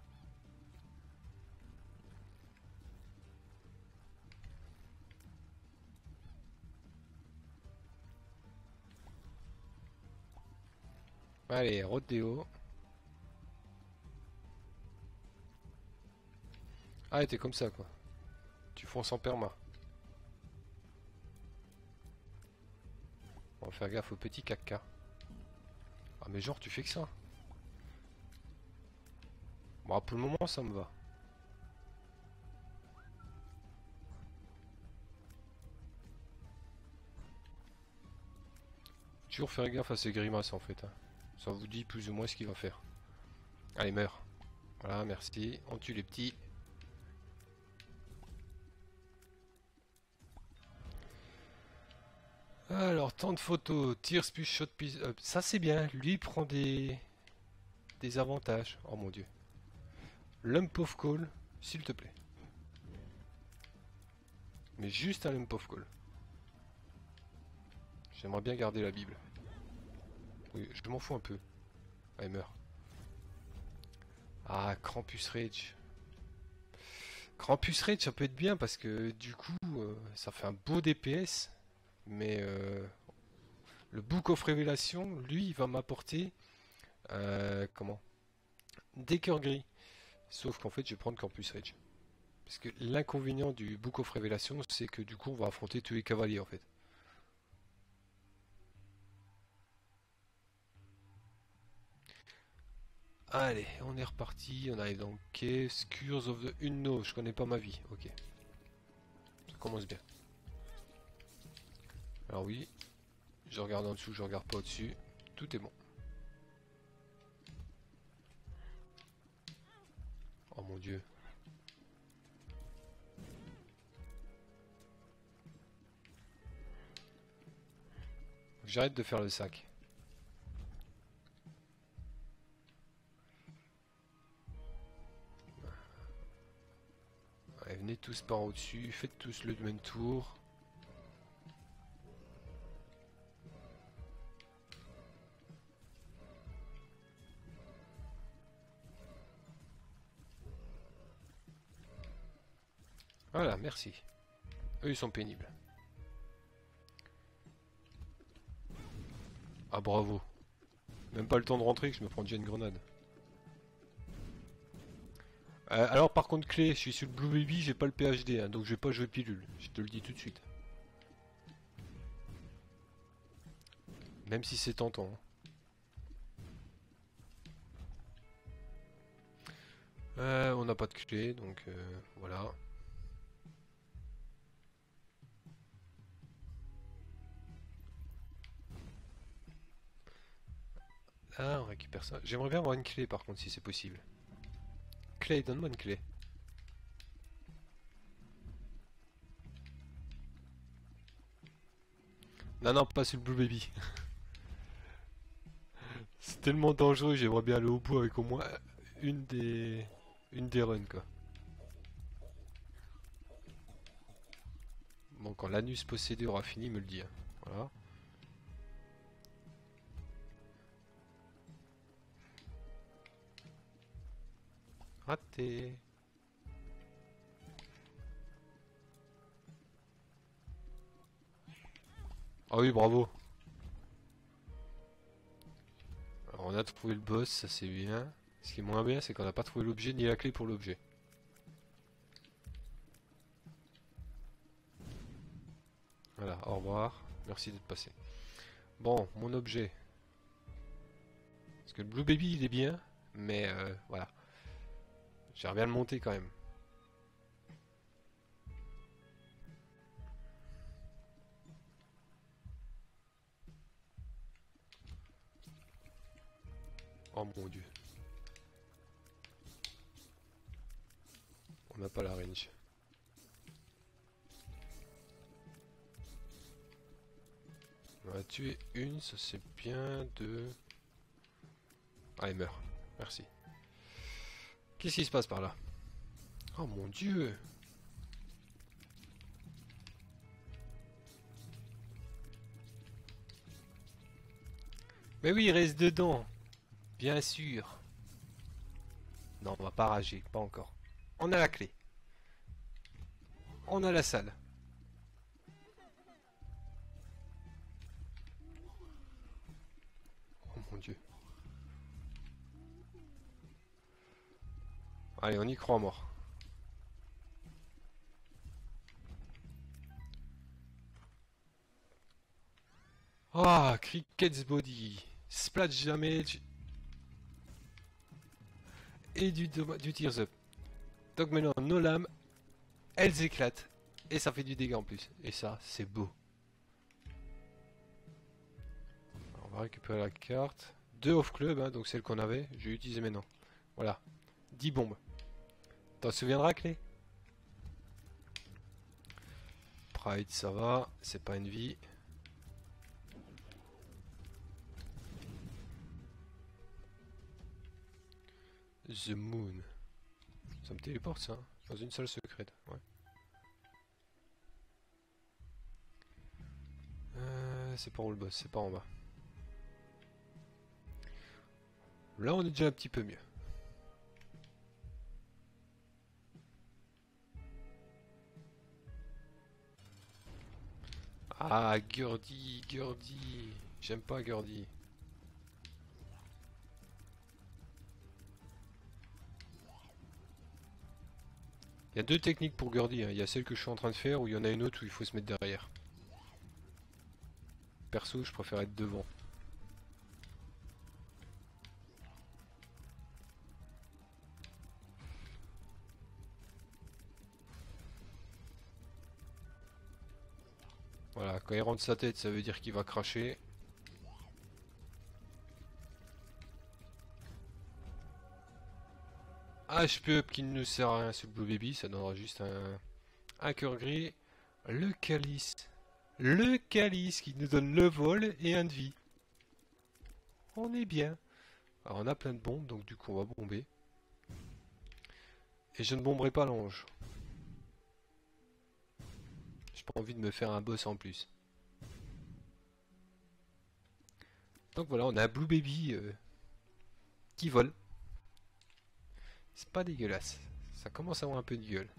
Allez, rodéo. Ah, t'es comme ça quoi. Tu fonces en perma. On va faire gaffe au petit caca. Ah mais genre tu fais que ça. Bon pour le moment ça me va. Toujours faire gaffe à ces grimaces en fait. Hein. Ça vous dit plus ou moins ce qu'il va faire. Allez meurs. Voilà merci. On tue les petits. Alors temps de photos. Tears plus shot plus up. Ça c'est bien. Lui il prend des... des avantages. Oh mon dieu. Lump of coal. S'il te plaît. Mais juste un lump of coal. J'aimerais bien garder la Bible. Oui, je m'en fous un peu. Allez, meurs. Ah, Krampus Rage. Krampus Rage, ça peut être bien parce que du coup, euh, ça fait un beau D P S. Mais euh, le Book of Révélation, lui, il va m'apporter... Euh, comment des cœurs gris. Sauf qu'en fait, je vais prendre Krampus Rage. Parce que l'inconvénient du Book of Révélation, c'est que du coup, on va affronter tous les cavaliers en fait. Allez, on est reparti, on arrive dans le quai. Scures of the Unno, je connais pas ma vie, ok. Ça commence bien. Alors oui, je regarde en dessous, je regarde pas au-dessus. Tout est bon. Oh mon dieu. J'arrête de faire le sac. Allez, venez tous par au-dessus, faites tous le même tour. Voilà, merci. Eux, ils sont pénibles. Ah, bravo. Même pas le temps de rentrer que je me prends déjà une grenade. Euh, alors, par contre, clé, je suis sur le Blue Baby, j'ai pas le P H D, hein, donc je vais pas jouer pilule. Je te le dis tout de suite. Même si c'est tentant. Euh, on n'a pas de clé, donc euh, voilà. Ah, on récupère ça. J'aimerais bien avoir une clé par contre si c'est possible. Clé, donne-moi une clé. Non, non, pas sur le Blue Baby. C'est tellement dangereux, j'aimerais bien aller au bout avec au moins une des... une des runs quoi. Bon, quand l'anus possédé aura fini, me le dit. Hein. Voilà. Raté. Ah oui, bravo. Alors, on a trouvé le boss, ça c'est bien. Ce qui est moins bien, c'est qu'on n'a pas trouvé l'objet ni la clé pour l'objet. Voilà, au revoir. Merci d'être passé. Bon, mon objet. Parce que le Blue Baby il est bien, mais euh, voilà. J'aimerais bien le monter quand même. Oh mon dieu. On n'a pas la range. On va tuer une, ça c'est bien. Deux. Ah, il meurt. Merci. Qu'est-ce qui se passe par là? Oh mon dieu. Mais oui, il reste dedans. Bien sûr. Non, on va pas rager, pas encore. On a la clé. On a la salle. Oh mon dieu. Allez, on y croit mort. Ah, oh, Cricket's Body. Splash damage. Et du, du Tears Up. Donc maintenant, nos lames, elles éclatent. Et ça fait du dégât en plus. Et ça, c'est beau. On va récupérer la carte. Deux off-club, hein, donc celle qu'on avait. Je vais utiliser maintenant. Voilà. dix bombes. T'en souviendras, clé? Pride, ça va. C'est pas une vie. The Moon. Ça me téléporte ça, hein, dans une salle secrète. Ouais. Euh, c'est par où le boss? C'est pas en bas. Là on est déjà un petit peu mieux. Ah, Gurdy, Gurdy. J'aime pas Gurdy. Il y a deux techniques pour Gurdy, hein. Il y a celle que je suis en train de faire, ou il y en a une autre où il faut se mettre derrière. Perso, je préfère être devant. Voilà, quand il rentre sa tête, ça veut dire qu'il va cracher. H P up qui ne nous sert à rien sur le Blue Baby, ça donnera juste un, un cœur gris. Le calice. Le calice qui nous donne le vol et un de vie. On est bien. Alors on a plein de bombes, donc du coup on va bomber. Et je ne bomberai pas l'ange. J'ai pas envie de me faire un boss en plus. Donc voilà, on a un Blue Baby euh, qui vole. C'est pas dégueulasse. Ça commence à avoir un peu de gueule.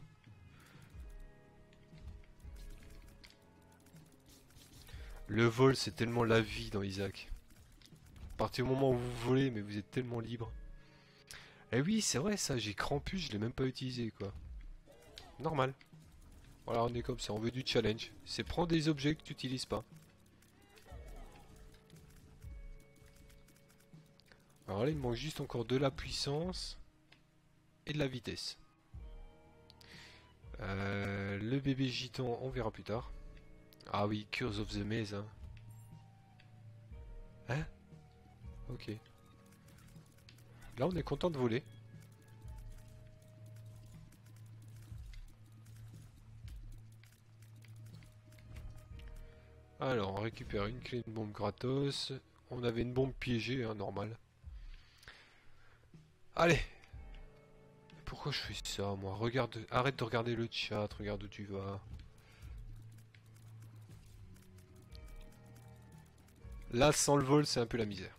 Le vol, c'est tellement la vie dans Isaac. À partir du moment où vous volez, mais vous êtes tellement libre. Eh oui, c'est vrai ça, j'ai Krampus, je l'ai même pas utilisé quoi. Normal. Voilà, on est comme ça, on veut du challenge. C'est prendre des objets que tu n'utilises pas. Alors là, il me manque juste encore de la puissance et de la vitesse. Euh, le bébé gitan, on verra plus tard. Ah oui, Curse of the Maze. Hein, hein. Ok. Là, on est content de voler. Alors, on récupère une clé de bombe gratos. On avait une bombe piégée, hein, normal. Allez. Pourquoi je fais ça, moi? Regarde, arrête de regarder le chat, regarde où tu vas. Là, sans le vol, c'est un peu la misère.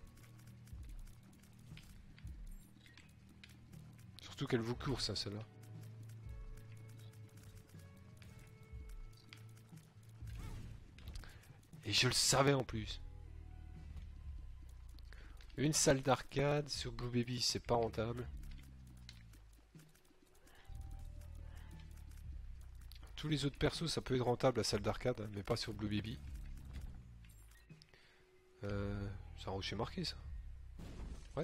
Surtout qu'elle vous court, ça, celle-là. Et je le savais en plus. Une salle d'arcade sur Blue Baby, c'est pas rentable. Tous les autres persos, ça peut être rentable la salle d'arcade, mais pas sur Blue Baby. Euh, c'est un rocher marqué, ça. Ouais.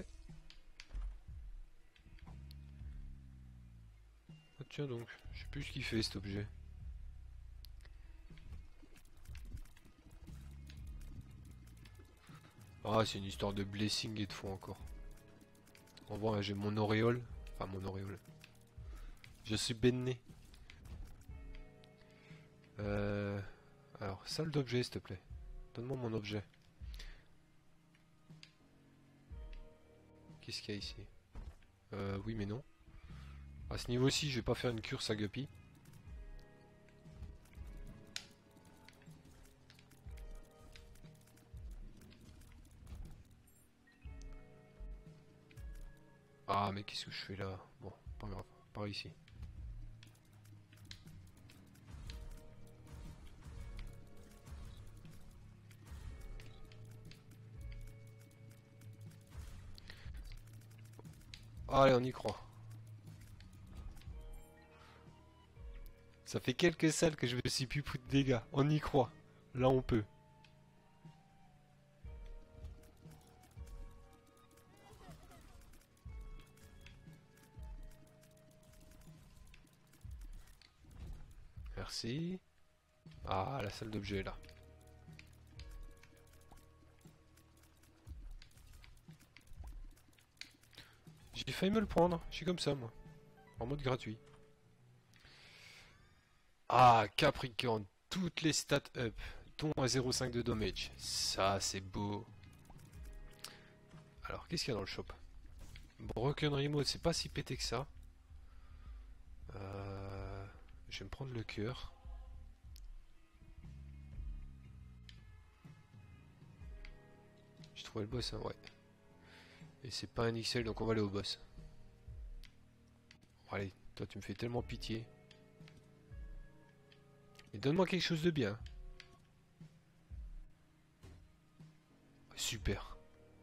Ah, tiens donc, je sais plus ce qu'il fait cet objet. Ah, c'est une histoire de blessing et de fond encore. On voit, j'ai mon auréole. Enfin, mon auréole. Je suis benné. Euh... Alors, salle d'objet, s'il te plaît. Donne-moi mon objet. Qu'est-ce qu'il y a ici? Euh, oui, mais non. À ce niveau-ci, je vais pas faire une cure à Guppy. Ah, mais qu'est-ce que je fais là? Bon, pas grave, par ici. Allez, on y croit. Ça fait quelques salles que je me suis plus pris de dégâts. On y croit. Là, on peut. Merci. Ah, la salle d'objet est là. J'ai failli me le prendre. Je suis comme ça, moi. En mode gratuit. Ah, Capricorne. Toutes les stats up. Ton à zéro virgule cinq de damage. Ça, c'est beau. Alors, qu'est-ce qu'il y a dans le shop? Broken Remote, c'est pas si pété que ça. Euh, je vais me prendre le cœur. J'ai trouvé le boss, hein, ouais. Et c'est pas un X L, donc on va aller au boss. Bon, allez, toi tu me fais tellement pitié. Et donne-moi quelque chose de bien. Super.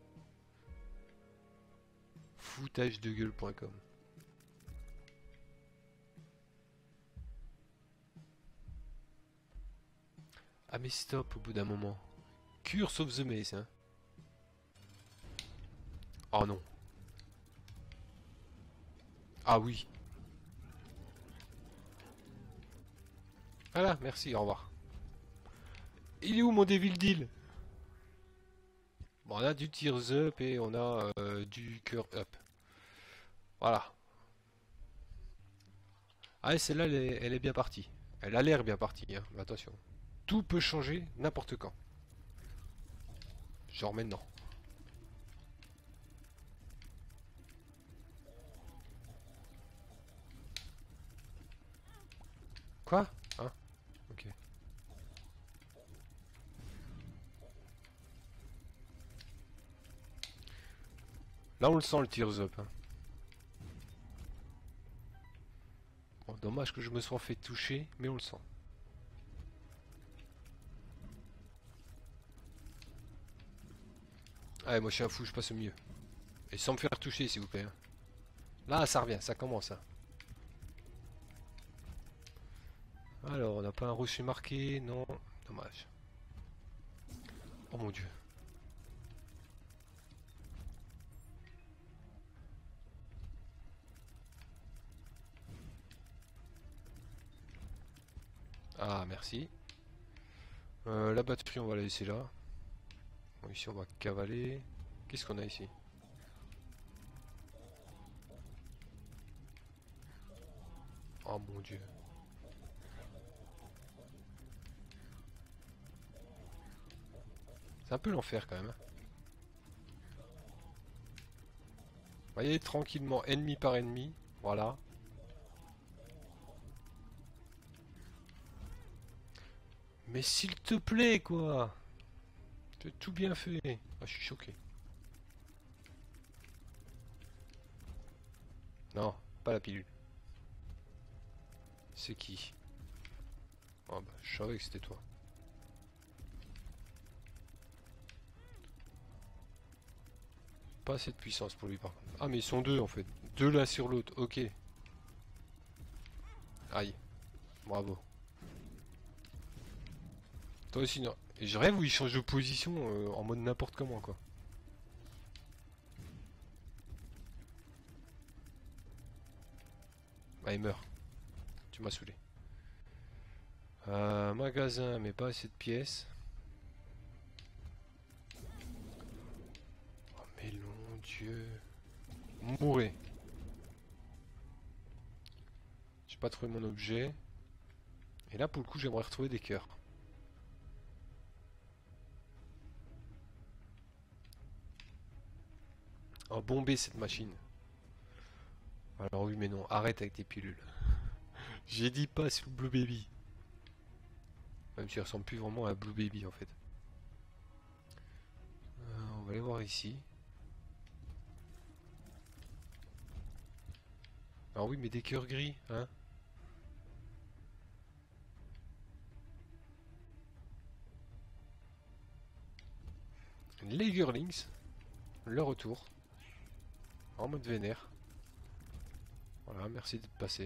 foutage de gueule point com. Ah mais stop au bout d'un moment. Curse of the Maze, hein. Oh non. Ah oui. Voilà, merci, au revoir. Il est où mon Devil Deal? Bon, on a du Tears Up et on a euh, du Cœur Up. Voilà. Ah, celle-là, elle, elle est bien partie. Elle a l'air bien partie, hein. Mais attention. Tout peut changer n'importe quand. Genre maintenant. Quoi? Hein? Ok. Là, on le sent, le Tears Up. Hein. Bon, dommage que je me sois fait toucher, mais on le sent. Allez, moi je suis un fou, je passe au mieux. Et sans me faire toucher, s'il vous plaît. Hein. Là, ça revient, ça commence. Hein. Alors, on n'a pas un rocher marqué, non. Dommage. Oh mon dieu. Ah, merci. Euh, la batterie, on va la laisser là. Bon, ici, on va cavaler. Qu'est-ce qu'on a ici? Oh mon dieu. C'est un peu l'enfer quand même. Hein. Vous voyez, tranquillement, ennemi par ennemi. Voilà. Mais s'il te plaît, quoi. T'as tout bien fait. Ah, je suis choqué. Non, pas la pilule. C'est qui? Oh bah, je savais que c'était toi. Pas assez de puissance pour lui par contre. Ah mais ils sont deux en fait. Deux l'un sur l'autre, ok. Aïe. Bravo. Toi aussi non. Et je rêve où il change de position euh, en mode n'importe comment quoi. Ah il meurt. Tu m'as saoulé. Euh, magasin mais pas assez de pièces. Oh mais mon dieu. Mourez. J'ai pas trouvé mon objet. Et là pour le coup j'aimerais retrouver des cœurs. Oh bomber cette machine. Alors oui mais non, arrête avec tes pilules. J'ai dit pas sur le Blue Baby. Même s'il ressemble plus vraiment à Blue Baby en fait. Euh, on va aller voir ici. Ah oui mais des cœurs gris, hein. Les Girlings, le retour. En mode vénère. Voilà, merci d'être passé.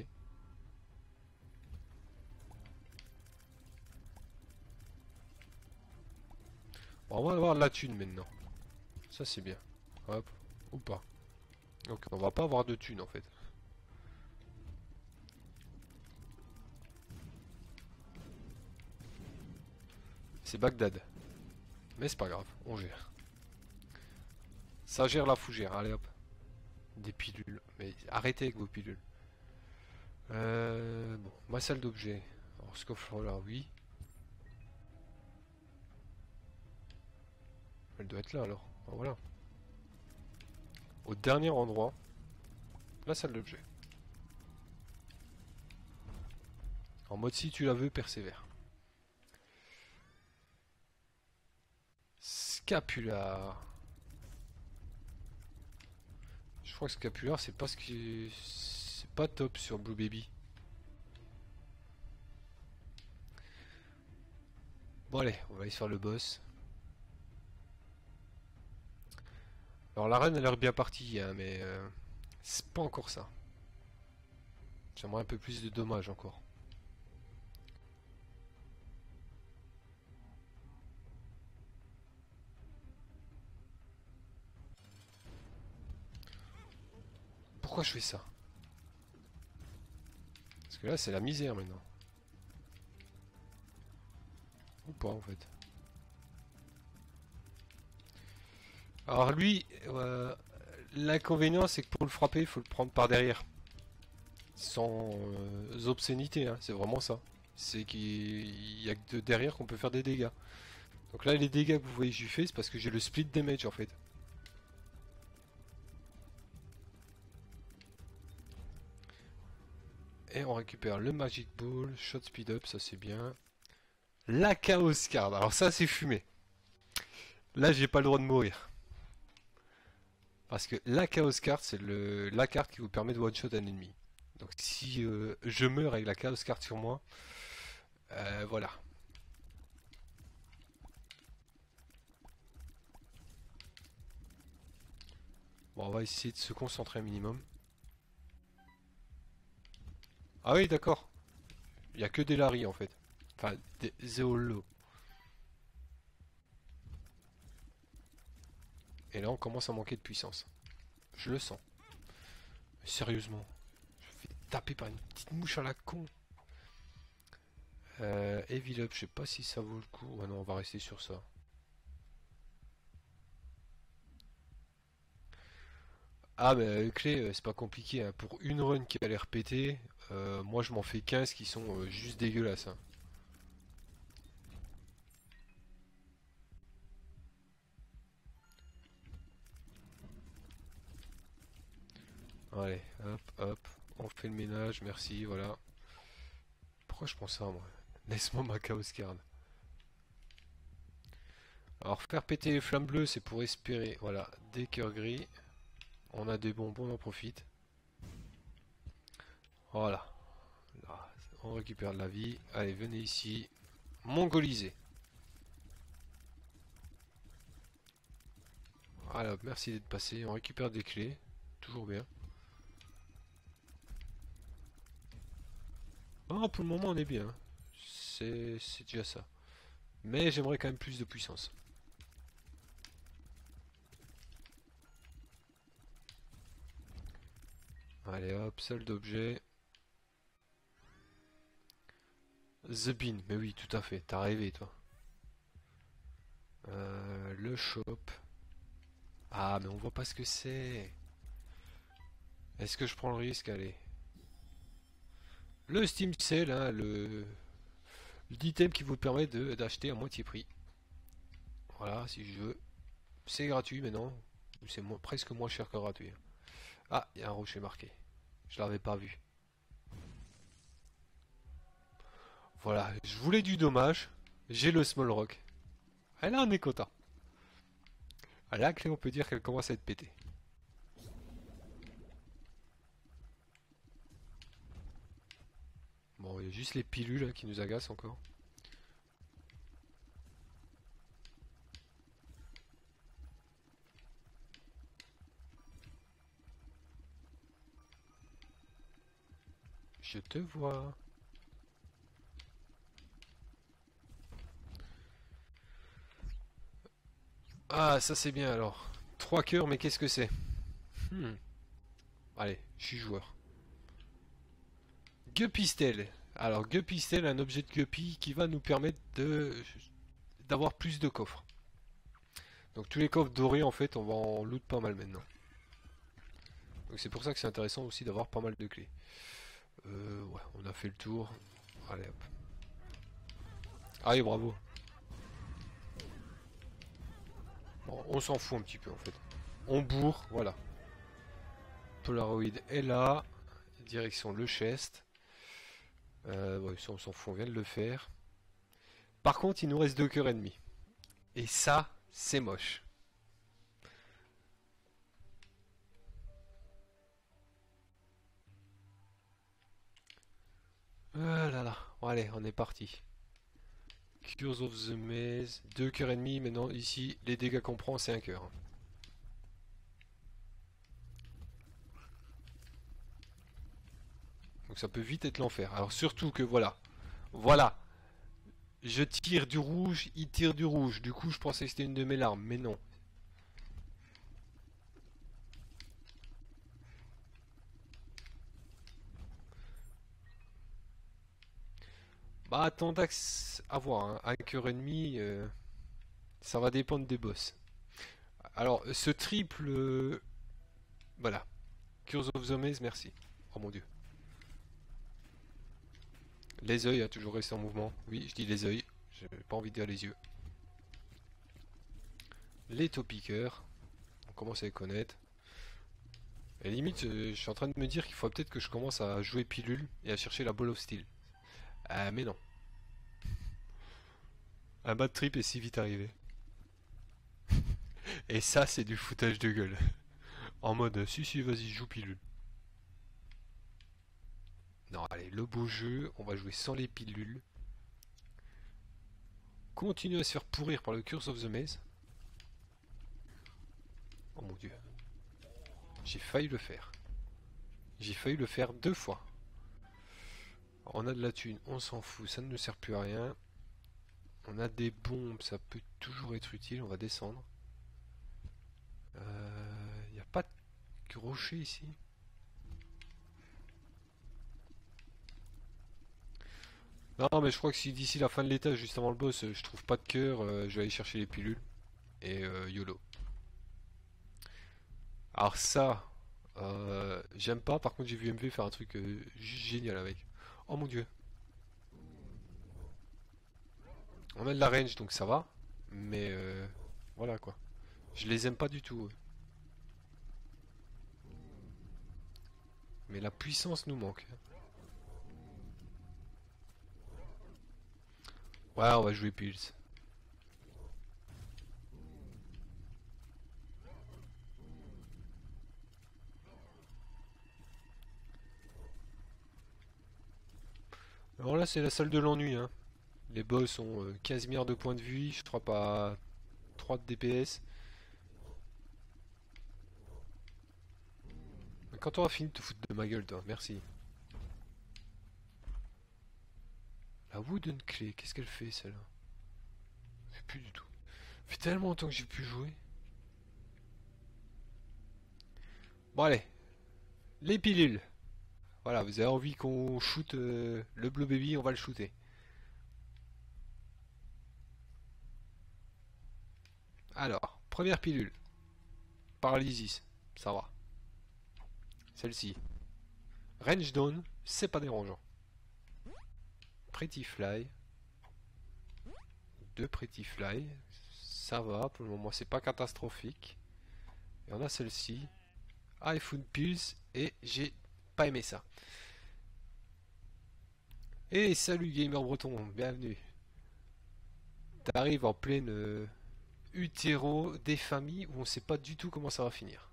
Bon, on va avoir de la thune maintenant. Ça c'est bien. Hop, ou pas. Donc on va pas avoir de thune en fait. C'est Bagdad. Mais c'est pas grave, on gère. Ça gère la fougère, allez hop. Des pilules. Mais arrêtez avec vos pilules. Euh, bon, ma salle d'objet. Alors ce coffre-là, oui. Elle doit être là alors. Ah, voilà. Au dernier endroit, la salle d'objet. En mode si tu la veux, persévère. Scapula. Je crois que Scapula c'est pas ce qui c'est pas top sur Blue Baby. Bon allez, on va aller sur le boss. Alors la reine elle a l'air bien partie hein, mais euh, c'est pas encore ça. J'aimerais un peu plus de dommages encore. Pourquoi je fais ça? Parce que là c'est la misère maintenant. Ou pas en fait. Alors lui, euh, l'inconvénient c'est que pour le frapper il faut le prendre par derrière. Sans euh, obscénité, hein, c'est vraiment ça. C'est qu'il y a que de derrière qu'on peut faire des dégâts. Donc là les dégâts que vous voyez que j'ai fait c'est parce que j'ai le split damage en fait. Et on récupère le Magic Ball, Shot Speed Up, ça c'est bien. La Chaos Card, alors ça c'est fumé. Là j'ai pas le droit de mourir. Parce que la Chaos Card c'est le la carte qui vous permet de one-shot un ennemi. Donc si euh, je meurs avec la Chaos Card sur moi, euh, voilà. Bon on va essayer de se concentrer un minimum. Ah oui d'accord. Il n'y a que des Larry en fait. Enfin des Zeolo. Et là on commence à manquer de puissance. Je le sens. Mais sérieusement. Je vais taper par une petite mouche à la con. Euh, Evil Up, je sais pas si ça vaut le coup. Ouais, non, on va rester sur ça. Ah mais euh, clé, euh, c'est pas compliqué, hein. Pour une run qui va les répéter, euh, moi je m'en fais quinze qui sont euh, juste dégueulasses, hein. Allez, hop, hop, on fait le ménage, merci, voilà. Pourquoi je pense ça moi? Laisse-moi ma chaos card. Alors faire péter les flammes bleues, c'est pour espérer, voilà, des cœurs gris. On a des bonbons, on en profite. Voilà. Là, on récupère de la vie. Allez, venez ici. Mongolisé. Voilà, merci d'être passé. On récupère des clés. Toujours bien. Oh, pour le moment, on est bien. C'est c'est déjà ça. Mais j'aimerais quand même plus de puissance. Allez hop, seul d'objet. The Bean, mais oui, tout à fait. T'as rêvé, toi. Euh, le shop. Ah, mais on voit pas ce que c'est. Est-ce que je prends le risque? Allez. Le Steam Sale, hein, le l'item qui vous permet de d'acheter à moitié prix. Voilà, si je veux. C'est gratuit maintenant. C'est mo- presque moins cher que gratuit. Ah, il y a un rocher marqué. Je l'avais pas vu. Voilà, je voulais du dommage. J'ai le small rock. Et là, on est content. Ah, la clé, on peut dire qu'elle commence à être pétée. Bon, il y a juste les pilules hein, qui nous agacent encore. Je te vois. Ah, ça c'est bien alors. Trois cœurs, mais qu'est-ce que c'est? Hmm. Allez, je suis joueur. Guppistel. Alors, Guppistel, un objet de Guppy qui va nous permettre de d'avoir plus de coffres. Donc tous les coffres dorés, en fait, on va en loot pas mal maintenant. Donc c'est pour ça que c'est intéressant aussi d'avoir pas mal de clés. Euh, ouais, on a fait le tour. Allez hop. Allez, bravo. Bon, on s'en fout un petit peu en fait. On bourre, voilà. Polaroid est là. Direction le chest. Euh, bon, ça on s'en fout, on vient de le faire. Par contre, il nous reste deux cœurs et demi. Et ça, c'est moche. Ah là là. Bon, allez, on est parti. Cures of the Maze. Deux cœurs et demi. Maintenant, ici, les dégâts qu'on prend, c'est un cœur. Donc ça peut vite être l'enfer. Alors surtout que voilà. Voilà. Je tire du rouge, il tire du rouge. Du coup, je pensais que c'était une de mes larmes, mais non. Bah, attends à voir. Hein. Un cœur ennemi, euh, ça va dépendre des boss. Alors, ce triple... euh, voilà. Curse of the Maze, merci. Oh mon dieu. Les yeux a toujours resté en mouvement. Oui, je dis les yeux. J'ai pas envie de dire les yeux. Les taupiqueurs. On commence à les connaître. Et limite, euh, je suis en train de me dire qu'il faut peut-être que je commence à jouer pilule et à chercher la Ball of Steel. Ah, mais non. Un bad trip est si vite arrivé. Et ça, c'est du foutage de gueule. En mode, si, si, vas-y, joue pilule. Non, allez, le beau jeu, on va jouer sans les pilules. Continue à se faire pourrir par le Curse of the Maze. Oh mon dieu. J'ai failli le faire. J'ai failli le faire deux fois. On a de la thune, on s'en fout, ça ne nous sert plus à rien. On a des bombes, ça peut toujours être utile, on va descendre. Il euh, n'y a pas de rocher ici. Non mais je crois que si d'ici la fin de l'étage, juste avant le boss, je trouve pas de cœur, euh, je vais aller chercher les pilules. Et euh, YOLO. Alors ça, Euh, j'aime pas, par contre j'ai vu M V faire un truc euh, juste génial avec. Oh mon dieu. On a de la range donc ça va. Mais euh, voilà quoi. Je les aime pas du tout. Mais la puissance nous manque. Ouais, on va jouer Pulse. Alors là c'est la salle de l'ennui hein. Les boss ont euh, quinze milliards de points de vie, je crois pas trois de D P S. Mais quand on aura fini de te foutre de ma gueule toi, merci. La Wooden Clay, qu'est-ce qu'elle fait celle-là? Je sais plus du tout. Ça fait tellement longtemps que j'ai pu jouer. Bon allez, les pilules. Voilà, vous avez envie qu'on shoot euh, le Blue Baby, on va le shooter. Alors, première pilule. Paralysis, ça va. Celle-ci. Range down, c'est pas dérangeant. Pretty Fly. Deux Pretty Fly. Ça va, pour le moment c'est pas catastrophique. Et on a celle-ci. iPhone Pills. Et j'ai pas aimé ça. Et salut Gamer Breton, bienvenue. T'arrives en pleine euh, utéro des familles où on sait pas du tout comment ça va finir.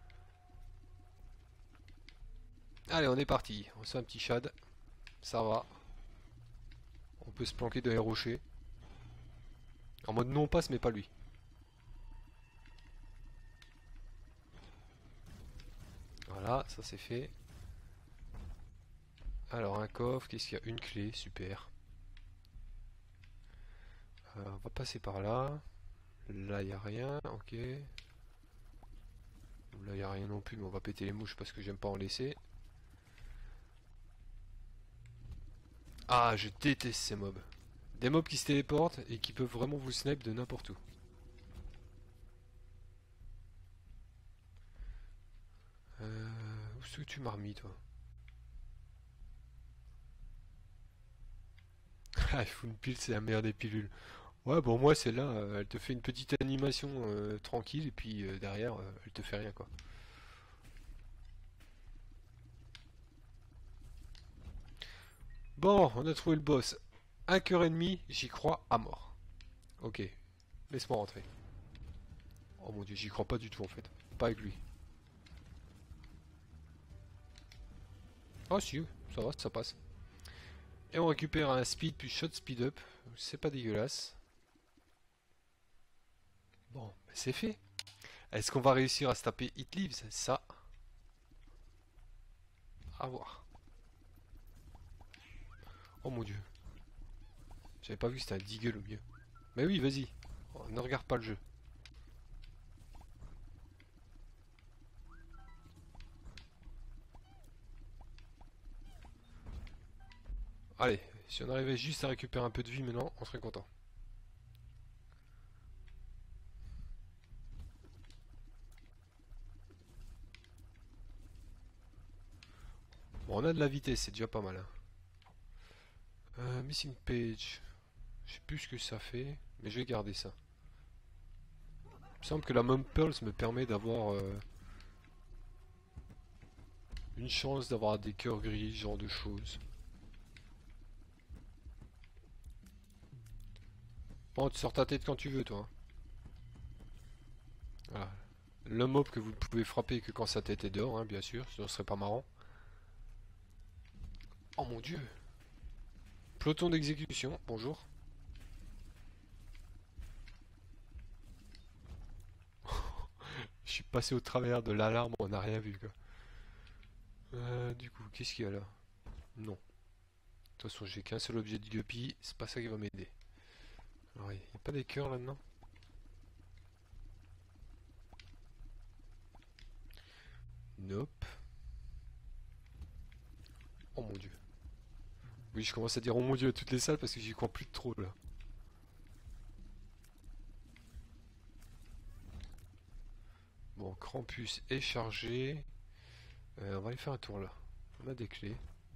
Allez, on est parti. On se fait un petit shad. Ça va. On peut se planquer dans les rochers. En mode non passe mais pas lui. Voilà, ça c'est fait. Alors un coffre, qu'est-ce qu'il y a? Une clé, super. Euh, on va passer par là. Là il n'y a rien, ok. Là il n'y a rien non plus, mais on va péter les mouches parce que j'aime pas en laisser. Ah, je déteste ces mobs. Des mobs qui se téléportent et qui peuvent vraiment vous snipe de n'importe où. Euh, où est-ce que tu m'as remis toi? Ah, une pile, c'est la meilleure des pilules. Ouais, bon, moi, celle-là, euh, elle te fait une petite animation euh, tranquille, et puis euh, derrière, euh, elle te fait rien, quoi. Bon, on a trouvé le boss. Un cœur et demi, j'y crois à mort. Ok, laisse-moi rentrer. Oh mon dieu, j'y crois pas du tout, en fait. Pas avec lui. Ah si, ça va, ça passe. Et on récupère un speed puis shot speed up. C'est pas dégueulasse. Bon, bah, c'est fait. Est-ce qu'on va réussir à se taper Hit Leaves? Ça, à voir. Oh mon dieu. J'avais pas vu que c'était un deagle au mieux. Mais oui, vas-y. Oh, ne regarde pas le jeu. Allez, si on arrivait juste à récupérer un peu de vie maintenant, on serait content. Bon, on a de la vitesse, c'est déjà pas mal. Hein. Euh, missing page. Je sais plus ce que ça fait, mais je vais garder ça. Il me semble que la Mum Pearls me permet d'avoir euh, une chance d'avoir des cœurs gris, ce genre de choses. Bon, tu sors ta tête quand tu veux, toi. Voilà. Le mob que vous ne pouvez frapper que quand sa tête est dehors, hein, bien sûr, sinon ce serait pas marrant. Oh mon dieu! Peloton d'exécution, bonjour. Je suis passé au travers de l'alarme, on n'a rien vu quoi. Euh, du coup, qu'est-ce qu'il y a là? Non. De toute façon, j'ai qu'un seul objet de guppy, c'est pas ça qui va m'aider. Alors, il n'y a pas des cœurs là-dedans? Nope. Oh mon dieu. Oui, je commence à dire oh mon dieu à toutes les salles parce que j'y crois plus trop là. Bon, Krampus est chargé. Euh, on va aller faire un tour là. On a des clés.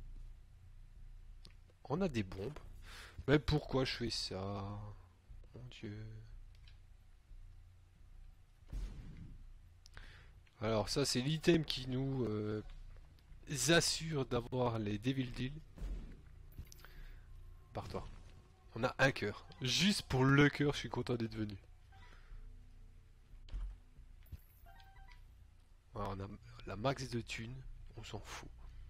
On a des bombes. Mais pourquoi je fais ça? Mon Dieu. Alors ça c'est l'item qui nous euh, assure d'avoir les Devil Deal. Par toi. On a un cœur. Juste pour le cœur, je suis content d'être venu. Alors, on a la max de thunes. On s'en fout.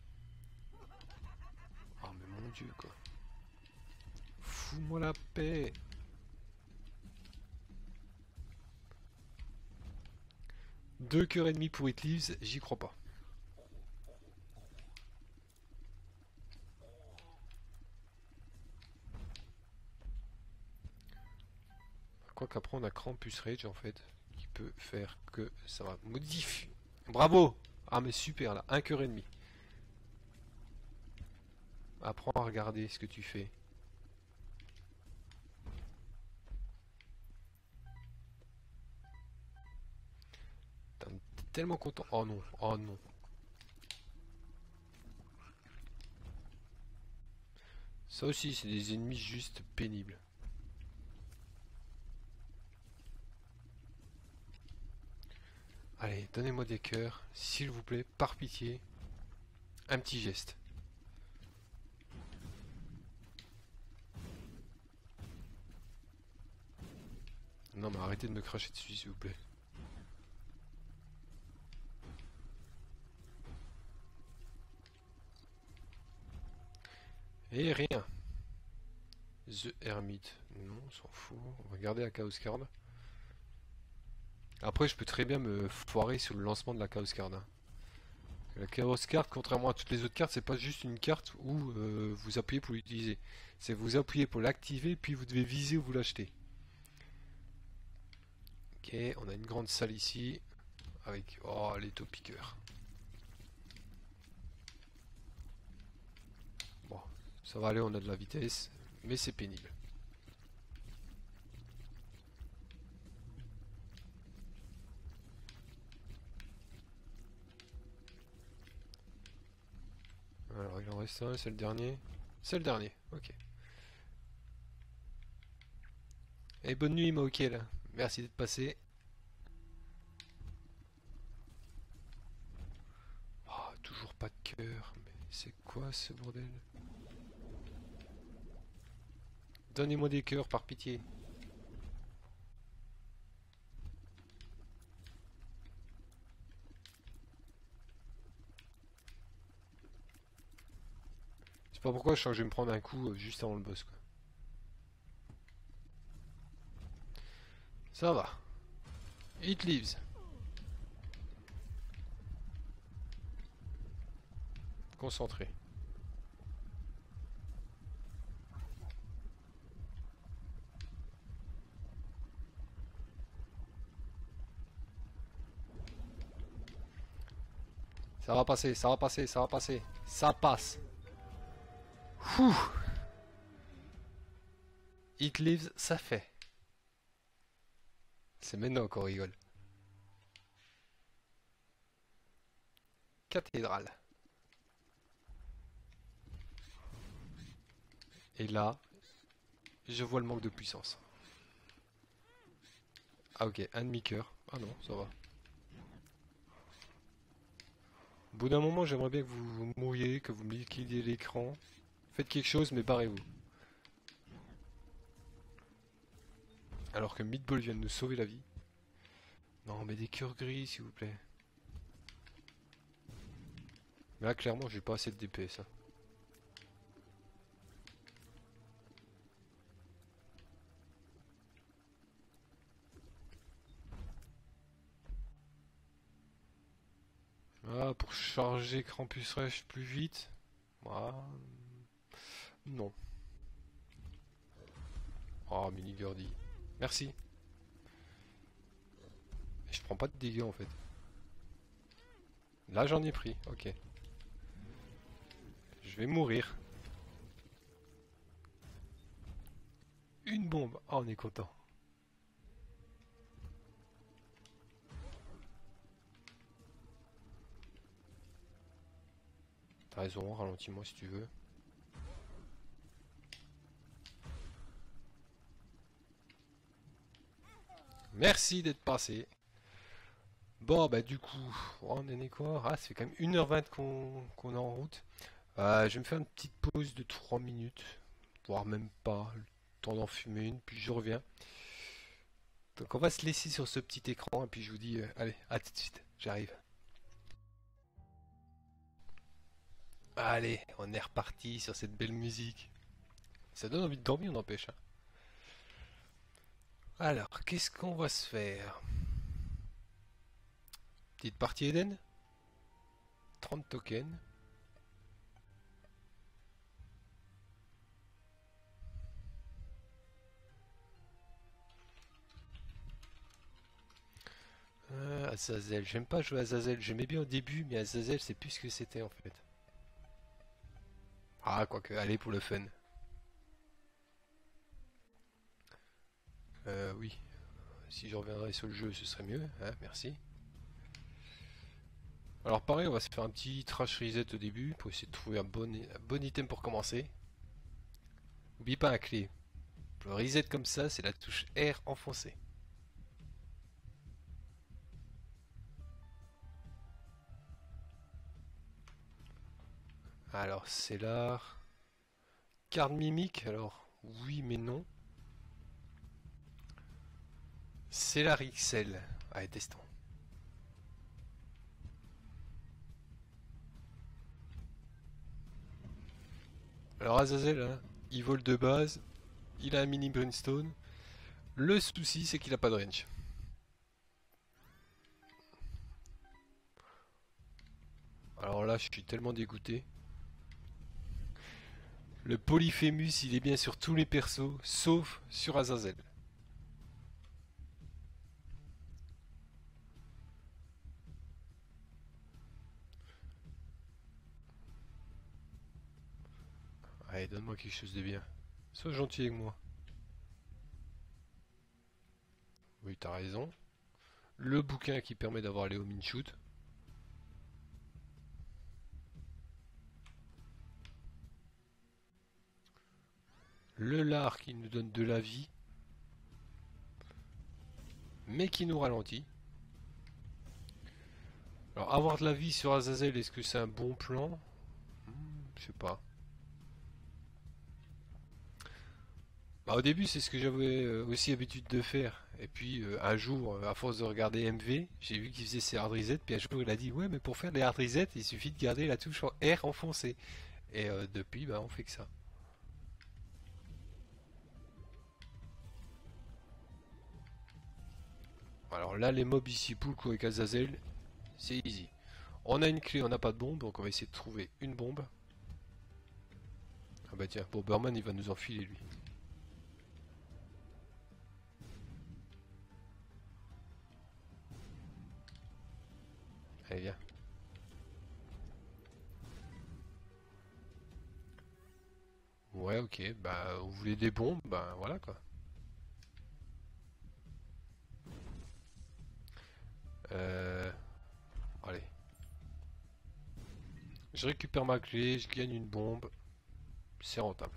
Oh mais mon Dieu quoi. Fous-moi la paix. Deux cœurs et demi pour It Lives, j'y crois pas. Quoi qu'après on a Krampus Rage en fait, qui peut faire que ça va modifier. Bravo! Ah mais super là, un cœur et demi. Apprends à regarder ce que tu fais. T'es tellement content. Oh non, oh non. Ça aussi c'est des ennemis juste pénibles. Allez, donnez-moi des cœurs, s'il vous plaît, par pitié. Un petit geste. Non mais arrêtez de me cracher dessus s'il vous plaît. Et rien. The Hermit. Non, on s'en fout. On va garder la Chaos Card. Après, je peux très bien me foirer sur le lancement de la Chaos Card. Hein. La Chaos Card, contrairement à toutes les autres cartes, c'est pas juste une carte où euh, vous appuyez pour l'utiliser. C'est vous appuyez pour l'activer, puis vous devez viser où vous l'achetez. Ok, on a une grande salle ici. Avec... Oh, les taupiqueurs. Bon, ça va aller, on a de la vitesse. Mais c'est pénible. Alors il en reste un, c'est le dernier. C'est le dernier, ok. Et bonne nuit Maokel, merci d'être passé. Oh, toujours pas de cœur, mais c'est quoi ce bordel? Donnez-moi des cœurs par pitié. Je sais pas pourquoi je sens que je vais me prendre un coup euh, juste avant le boss quoi. Ça va. It lives. Concentré. Ça va passer, ça va passer, ça va passer. Ça passe. Ouh. It lives, ça fait. C'est maintenant qu'on rigole. Cathédrale. Et là, je vois le manque de puissance. Ah ok, un demi-cœur. Ah non, ça va. Au bout d'un moment, j'aimerais bien que vous mouriez, que vous me liquidiez l'écran. Faites quelque chose, mais barrez-vous. Alors que Meatball vient de nous sauver la vie. Non, mais des cœurs gris, s'il vous plaît. Mais là, clairement, j'ai pas assez de D P S. Hein. Ah, pour charger Krampus Rush plus vite. Ah, non. Oh, mini Gurdy. Merci. Je prends pas de dégâts en fait. Là, j'en ai pris. Ok. Je vais mourir. Une bombe. Oh, on est content. T'as raison, ralentis-moi si tu veux. Merci d'être passé. Bon, bah du coup, on en est quoi? Ah, ça fait quand même une heure vingt qu'on qu'on est en route. Euh, je vais me faire une petite pause de trois minutes, voire même pas, le temps d'en fumer une, puis je reviens. Donc on va se laisser sur ce petit écran, et puis je vous dis, euh, allez, à tout de suite, j'arrive. Allez, on est reparti sur cette belle musique. Ça donne envie de dormir, on n'empêche, hein. Alors, qu'est-ce qu'on va se faire? Petite partie Eden? trente tokens. Euh, Azazel, j'aime pas jouer à Azazel, j'aimais bien au début, mais Azazel c'est plus ce que c'était en fait. Ah, quoique, allez pour le fun. Euh, oui, si je reviendrai sur le jeu, ce serait mieux, hein, merci. Alors pareil, on va se faire un petit trash reset au début, pour essayer de trouver un bon, un bon item pour commencer. N'oublie pas la clé. Pour le reset comme ça, c'est la touche R enfoncée. Alors, c'est l'art. Carte mimique, alors oui mais non. C'est l'art X L. Allez, testons. Alors Azazel, hein, il vole de base, il a un mini Brimstone. Le souci, c'est qu'il a pas de range. Alors là, je suis tellement dégoûté. Le Polyphémus, il est bien sur tous les persos, sauf sur Azazel. Allez, donne-moi quelque chose de bien. Sois gentil avec moi. Oui, t'as raison. Le bouquin qui permet d'avoir les home shoot. Le lard qui nous donne de la vie, mais qui nous ralentit. Alors avoir de la vie sur Azazel, est-ce que c'est un bon plan? hmm, Je sais pas. Bah, au début, c'est ce que j'avais euh, aussi l'habitude de faire. Et puis euh, un jour, euh, à force de regarder M V, j'ai vu qu'il faisait ses hard resets. Puis un jour, il a dit ouais, mais pour faire des hard resets, il suffit de garder la touche en R enfoncée. Et euh, depuis, bah, on fait que ça. Alors là, les mobs ici, pour le coup, avec Azazel, c'est easy. On a une clé, on n'a pas de bombe, donc on va essayer de trouver une bombe. Ah bah tiens, Bomberman, il va nous enfiler lui. Allez, viens. Ouais, ok, bah vous voulez des bombes, bah voilà quoi. Euh... Allez. Je récupère ma clé, je gagne une bombe. C'est rentable.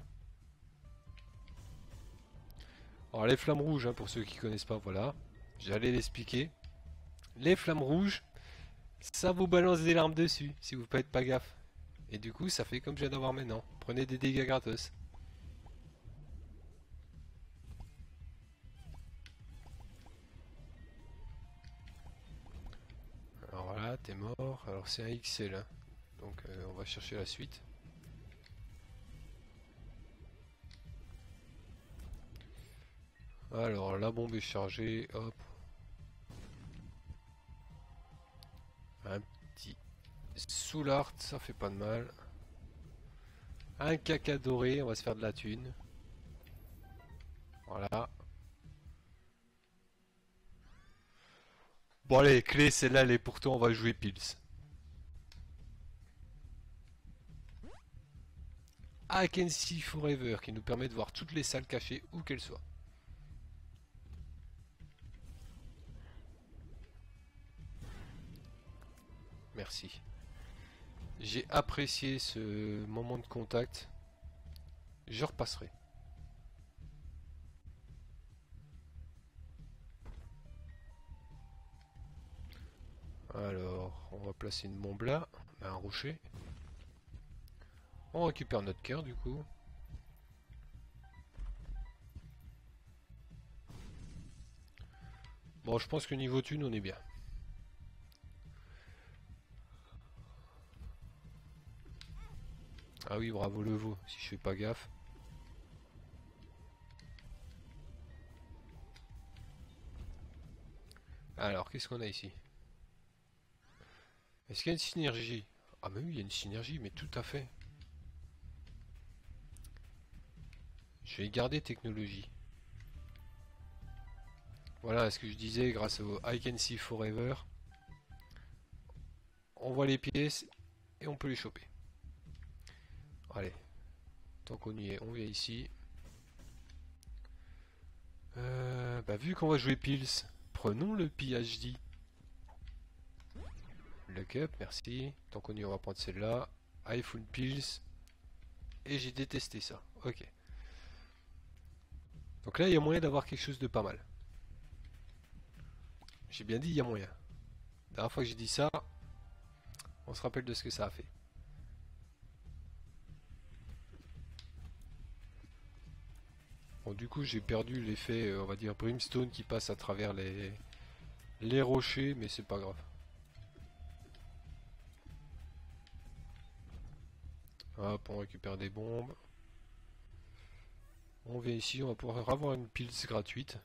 Alors les flammes rouges, hein, pour ceux qui connaissent pas, voilà. J'allais l'expliquer. Les flammes rouges, ça vous balance des larmes dessus, si vous faites pas gaffe. Et du coup, ça fait comme je viens d'avoir maintenant. Prenez des dégâts gratos. Alors voilà, t'es mort. Alors c'est un X L, hein. Donc euh, on va chercher la suite. Alors la bombe est chargée, hop. Un petit soulard, ça fait pas de mal. Un caca doré, on va se faire de la thune. Voilà. Bon allez, clé, celle-là elle est pour toi, on va jouer Pils. I Can See Forever qui nous permet de voir toutes les salles cachées où qu'elles soient. Merci. J'ai apprécié ce moment de contact. Je repasserai. Alors, on va placer une bombe là, un rocher. On récupère notre cœur du coup. Bon, je pense que niveau thune, on est bien. Ah oui, bravo le veau, si je fais pas gaffe. Alors, qu'est-ce qu'on a ici? Est-ce qu'il y a une synergie? Ah mais oui, il y a une synergie, mais tout à fait. Je vais garder technologie. Voilà ce que je disais grâce au I Can See Forever. On voit les pièces et on peut les choper. Allez, tant qu'on y est, on vient ici. Euh, bah, vu qu'on va jouer Pills, prenons le P H D. Le cup, merci. Tant qu'on y est, on va prendre celle-là. iPhone Pills. Et j'ai détesté ça. Ok. Donc là, il y a moyen d'avoir quelque chose de pas mal. J'ai bien dit, il y a moyen. La dernière fois que j'ai dit ça, on se rappelle de ce que ça a fait. Bon, du coup, j'ai perdu l'effet, on va dire, brimstone qui passe à travers les, les rochers, mais c'est pas grave. Hop, on récupère des bombes. On vient ici, on va pouvoir avoir une pils gratuite.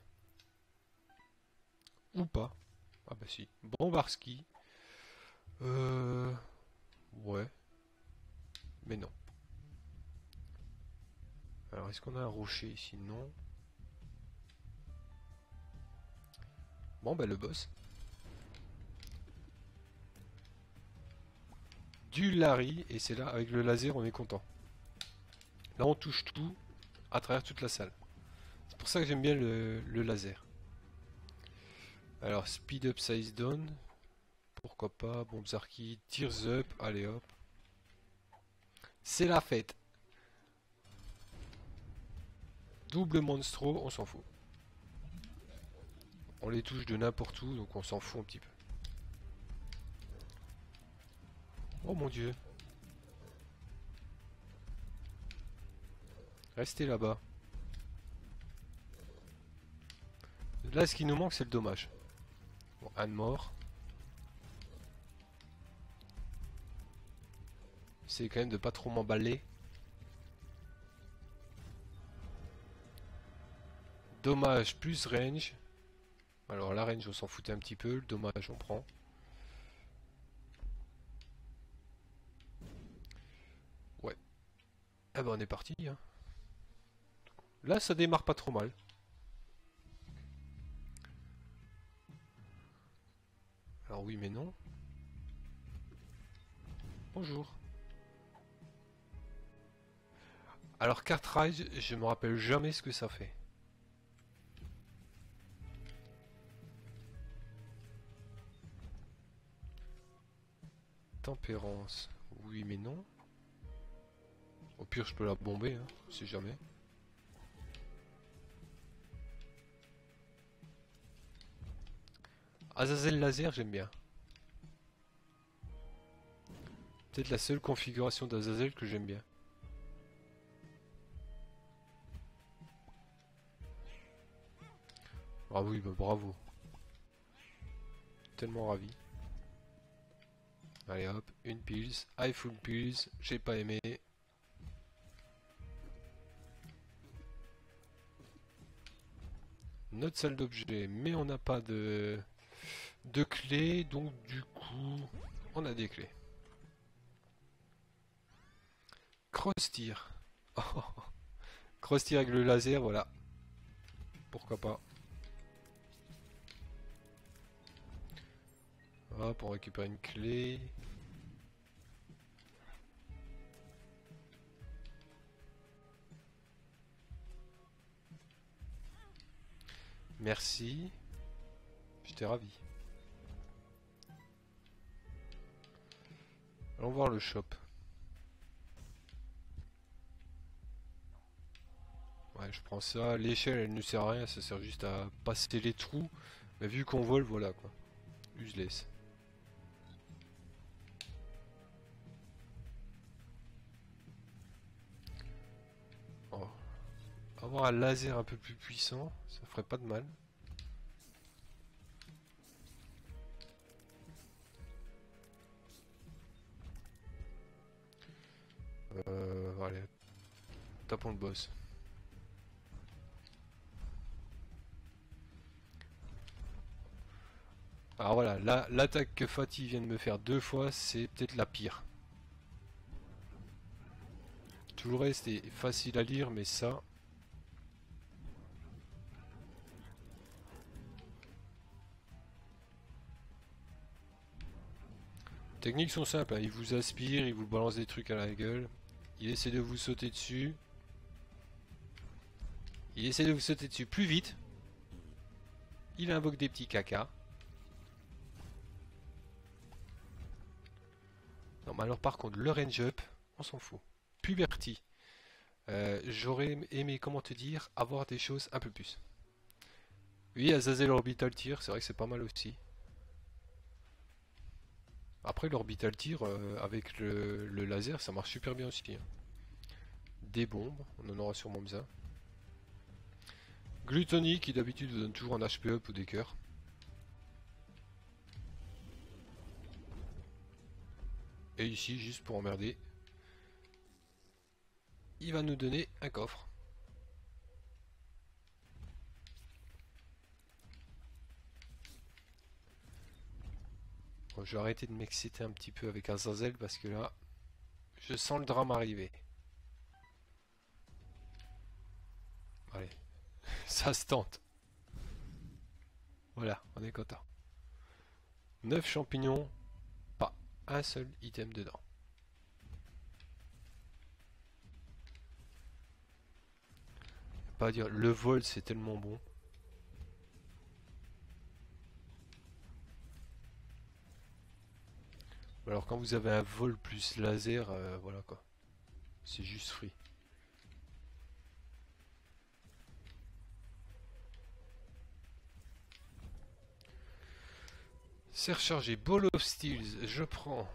Ou pas. Ah bah si. Bombarski. Euh... Ouais. Mais non. Alors, est-ce qu'on a un rocher ici? Non. Bon, bah le boss. Du Larry, et c'est là, avec le laser, on est content. Là, on touche tout, à travers toute la salle. C'est pour ça que j'aime bien le, le laser. Alors, speed up, size down. Pourquoi pas, Bombsarki, tears up, allez hop. C'est la fête. Double monstro, on s'en fout. On les touche de n'importe où, donc on s'en fout un petit peu. Oh mon dieu. Restez là-bas. Là, ce qui nous manque, c'est le dommage. Bon, un de mort. C'est quand même de pas trop m'emballer. Dommage plus range. Alors la range, on s'en foutait un petit peu. Le dommage, on prend. Ouais. Ah ben on est parti. Hein. Là, ça démarre pas trop mal. Alors oui, mais non. Bonjour. Alors Cartridge, je me rappelle jamais ce que ça fait. Tempérance. Oui, mais non. Au pire, je peux la bomber, hein, si jamais. Azazel laser, j'aime bien. Peut-être la seule configuration d'Azazel que j'aime bien. Ah oui, bah bravo. Tellement ravi. Allez hop, une pills, iPhone pills, j'ai pas aimé. Notre salle d'objets, mais on n'a pas de, de clés, donc du coup, on a des clés. Cross tir. Oh, cross tir avec le laser, voilà. Pourquoi pas. Hop, on récupère une clé. Merci. J'étais ravi. Allons voir le shop. Ouais, je prends ça. L'échelle, elle ne sert à rien, ça sert juste à passer les trous. Mais vu qu'on vole, voilà quoi. Useless. Oh. Avoir un laser un peu plus puissant, ça ferait pas de mal. Euh, allez, tapons le boss. Alors voilà, la- l'attaque que Fatih vient de me faire deux fois, c'est peut-être la pire. Tout le reste est facile à lire, mais ça... Les techniques sont simples, hein. Il vous aspire, il vous balance des trucs à la gueule. Il essaie de vous sauter dessus. Il essaie de vous sauter dessus plus vite. Il invoque des petits cacas. Non, mais alors par contre, le range up, on s'en fout. Puberty. Euh, J'aurais aimé, comment te dire, avoir des choses un peu plus. Oui, Azazel Orbital Tir, c'est vrai que c'est pas mal aussi. Après, l'Orbital Tir, euh, avec le, le laser, ça marche super bien aussi, hein. Des bombes, on en aura sûrement besoin. Gluttony, qui d'habitude vous donne toujours un H P up ou des cœurs. Et ici, juste pour emmerder, il va nous donner un coffre. Bon, je vais arrêter de m'exciter un petit peu avec Azazel parce que là, je sens le drame arriver. Allez, ça se tente. Voilà, on est content. neuf champignons, pas un seul item dedans. Pas à dire, le vol c'est tellement bon. Alors quand vous avez un vol plus laser, euh, voilà quoi. C'est juste free. C'est rechargé. Ball of Steels, je prends.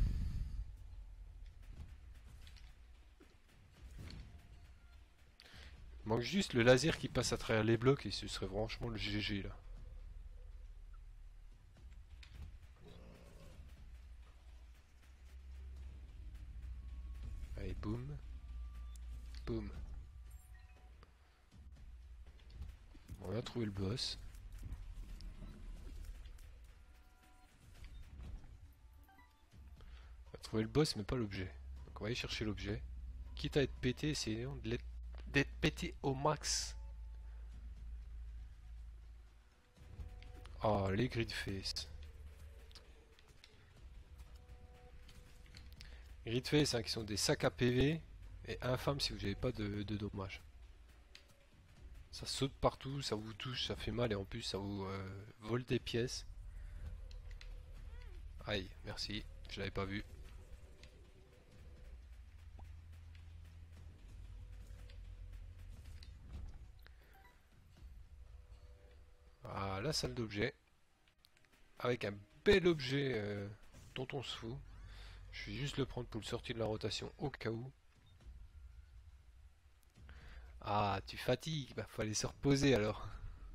Il manque juste le laser qui passe à travers les blocs et ce serait franchement le G G là. Allez, boum. Boum. On a trouvé le boss. On a trouvé le boss mais pas l'objet. Donc on va aller chercher l'objet. Quitte à être pété, essayons d'être pété au max. Oh, les grid face. Grid face, hein, qui sont des sacs à P V et infâmes si vous n'avez pas de, de dommages. Ça saute partout, ça vous touche, ça fait mal et en plus ça vous euh, vole des pièces. Aïe, merci, je l'avais pas vu. Ah, la salle d'objet. Avec un bel objet euh, dont on se fout. Je vais juste le prendre pour le sortir de la rotation au cas où. Ah, tu fatigues, bah fallait se reposer alors.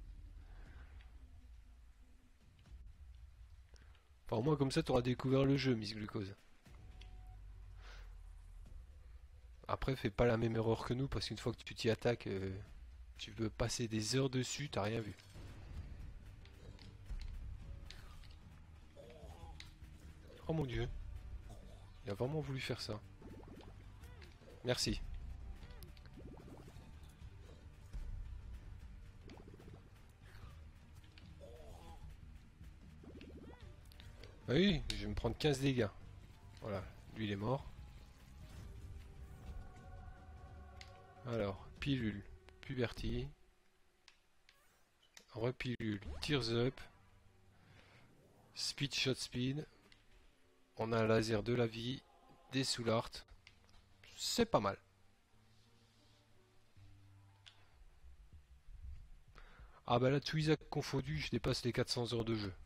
Enfin, au moins comme ça tu auras découvert le jeu, Miss Glucose. Après, fais pas la même erreur que nous, parce qu'une fois que tu t'y attaques, euh, tu veux passer des heures dessus, t'as rien vu. Oh mon dieu, il a vraiment voulu faire ça. Merci. Ah oui, je vais me prendre quinze dégâts. Voilà, lui il est mort. Alors, pilule, puberty, repilule, tears up, speed shot speed. On a un laser de la vie, des soul art. C'est pas mal. Ah bah là, tout Isaac confondu, je dépasse les quatre cents heures de jeu.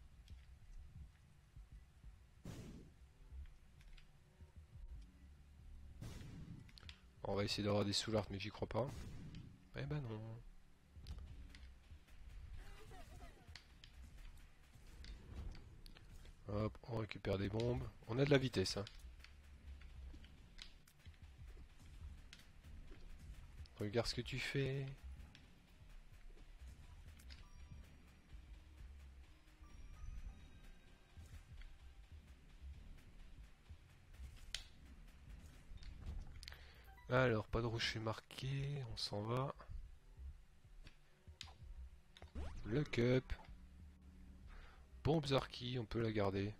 On va essayer d'avoir des soul art, mais j'y crois pas. Eh ben non. Hop, on récupère des bombes. On a de la vitesse, hein. Regarde ce que tu fais. Alors, pas de rocher marqué, on s'en va. Le cup. Bombe Zarki, on peut la garder.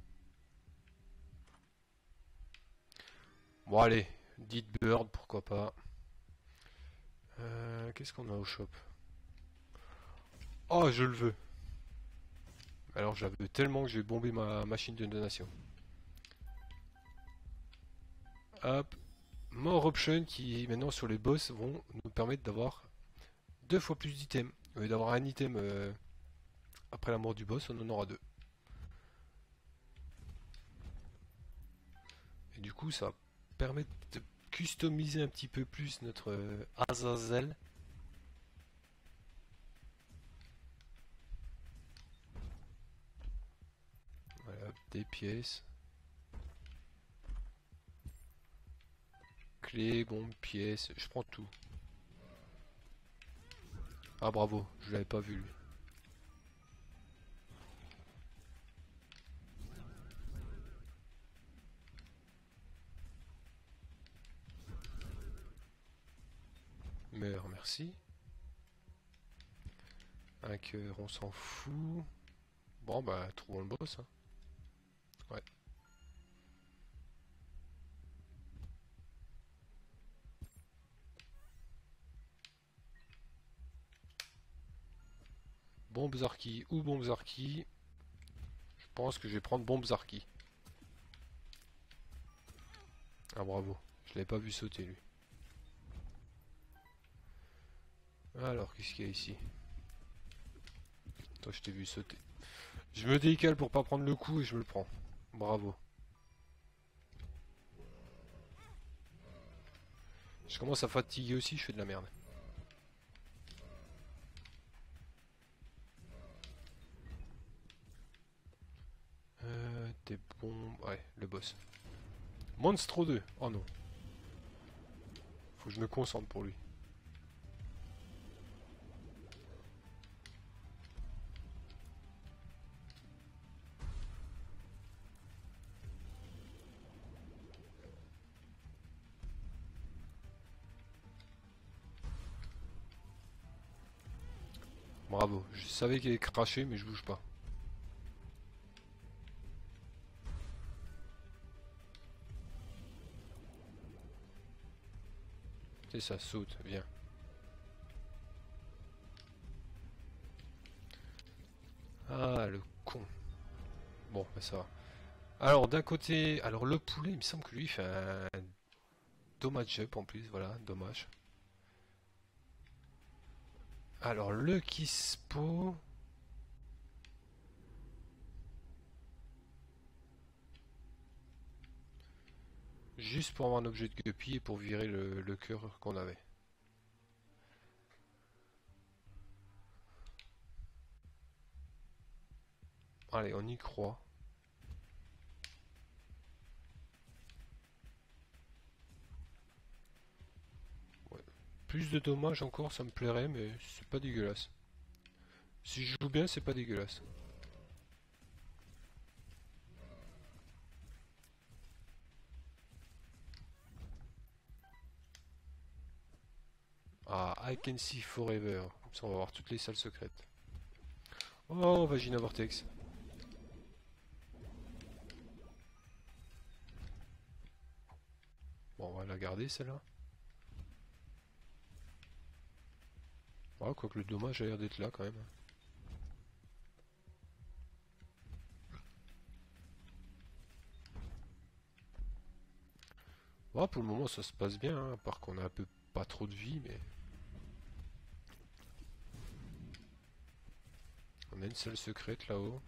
Bon allez, Dead Bird, pourquoi pas. Euh, Qu'est-ce qu'on a au shop? Oh, je le veux. Alors je la veux tellement que je vais bomber ma machine de donation. Hop. More option qui maintenant sur les boss vont nous permettre d'avoir deux fois plus d'items. Au lieu d'avoir un item euh, après la mort du boss, on en aura deux. Et du coup ça va permettre de customiser un petit peu plus notre euh, Azazel. Voilà, des pièces. Clé, bombe, pièces, je prends tout. Ah bravo, je l'avais pas vu lui. Meurs, merci. Un cœur, on s'en fout. Bon bah, trouvons le boss. Hein. Ouais. Bombe Zarki ou bombe Zarki. Je pense que je vais prendre bombe Zarki. Ah bravo, je l'avais pas vu sauter lui. Alors, qu'est-ce qu'il y a ici? Toi, je t'ai vu sauter. Je me décale pour pas prendre le coup et je me le prends. Bravo. Je commence à fatiguer aussi, je fais de la merde. Euh, des bombes... Ouais, le boss. Monstro deux. Oh non. Faut que je me concentre pour lui. Bravo. Je savais qu'il allait cracher, mais je bouge pas. Et ça saute, viens. Ah, le con. Bon, bah ça va. Alors, d'un côté... Alors, le poulet, il me semble que lui, il fait un... Dommage up en plus, voilà, dommage. Alors, le Kispo... Juste pour avoir un objet de guppy et pour virer le, le cœur qu'on avait. Allez, on y croit. Ouais. Plus de dommages encore, ça me plairait, mais c'est pas dégueulasse. Si je joue bien, c'est pas dégueulasse. Ah, I can see forever. Comme ça, on va voir toutes les salles secrètes. Oh, Vagina Vortex. Bon, on va la garder celle-là. Ouais, quoique le dommage a l'air d'être là quand même. Bon, pour le moment ça se passe bien, hein, à part qu'on a un peu pas trop de vie, mais... On a une salle secrète là-haut.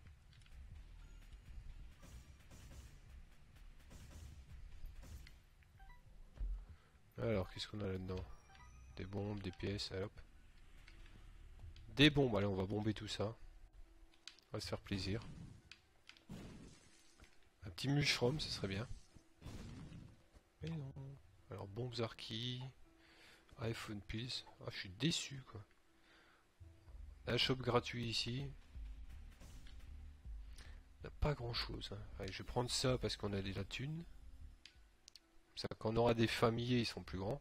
Alors, qu'est-ce qu'on a là-dedans? Des bombes, des pièces, hop. Des bombes, allez, on va bomber tout ça. On va se faire plaisir. Un petit mushroom, ce serait bien. Mais non. Alors, bombes Arki. iPhone Pills. Ah, je suis déçu, quoi. Un shop gratuit ici. Il n'y a pas grand-chose. Hein. Allez, je vais prendre ça parce qu'on a de la thune. Ça, quand on aura des familles, ils sont plus grands.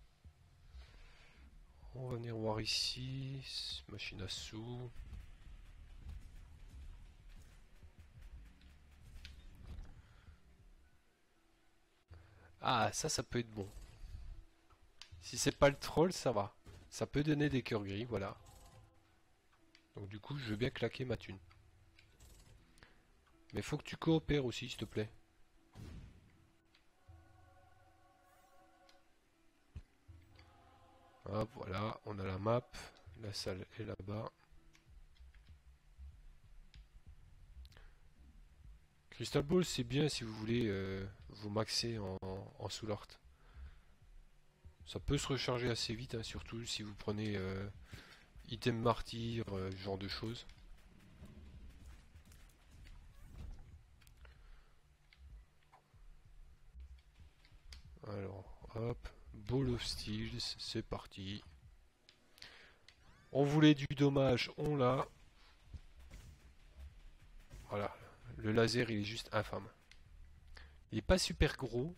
On va venir voir ici. Machine à sous. Ah, ça, ça peut être bon. Si c'est pas le troll, ça va. Ça peut donner des cœurs gris, voilà. Donc du coup, je veux bien claquer ma thune. Mais faut que tu coopères aussi, s'il te plaît. Hop, voilà, on a la map. La salle est là-bas. Crystal Ball, c'est bien si vous voulez euh, vous maxer en, en soul art. Ça peut se recharger assez vite, hein, surtout si vous prenez euh, item martyr, euh, ce genre de choses. Alors, hop, Ball of Steels, c'est parti. On voulait du dommage, on l'a. Voilà, le laser il est juste infâme. Il est pas super gros,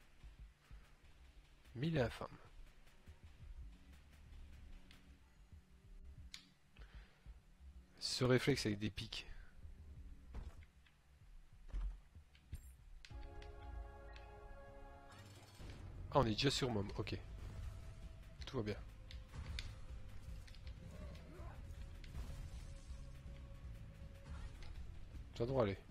mais il est infâme. Ce réflexe avec des pics. Ah, on est déjà sur Mom, ok. Tout va bien. Ça doit aller.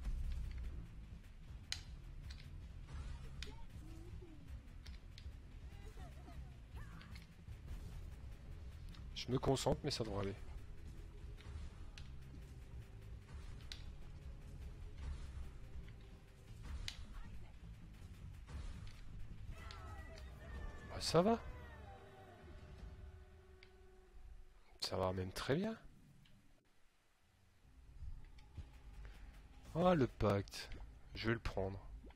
Je me concentre, mais ça devrait aller. Bah, ça va. Ça va même très bien. Ah, le pacte. Je vais le prendre.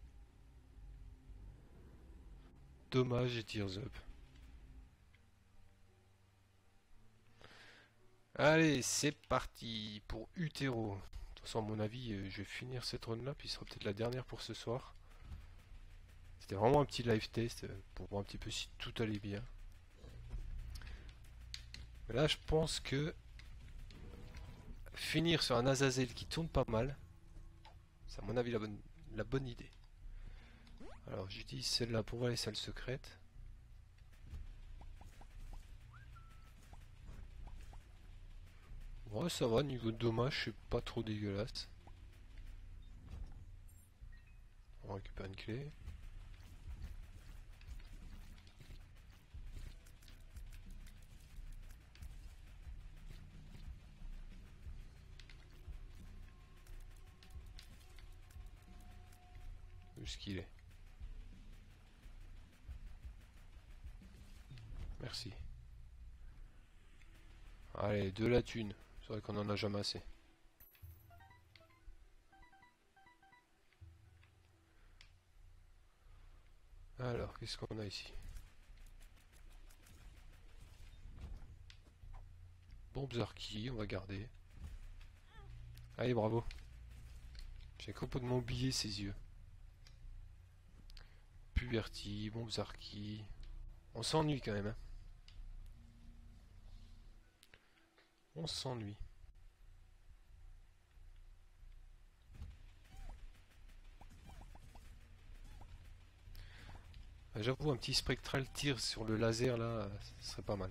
Dommage et Tears Up. Allez, c'est parti pour Utero. De toute façon, à mon avis, euh, je vais finir cette run là, puis ce sera peut-être la dernière pour ce soir. C'était vraiment un petit live test euh, pour voir un petit peu si tout allait bien. Mais là, je pense que finir sur un Azazel qui tourne pas mal, c'est à mon avis la bonne, la bonne idée. Alors, j'utilise celle-là pour voir les salles secrètes. Ouais, ça va, niveau de dommage, c'est pas trop dégueulasse. On récupère une clé. Où est-ce qu'il est? Merci. Allez, de la thune. C'est vrai qu'on en a jamais assez. Alors, qu'est-ce qu'on a ici? Bombes Arki, on va garder. Allez, bravo. J'ai complètement oublié ses yeux. Puberty, Bombes Arki. On s'ennuie quand même. Hein. On s'ennuie. J'avoue, un petit spectral tir sur le laser là, ce serait pas mal.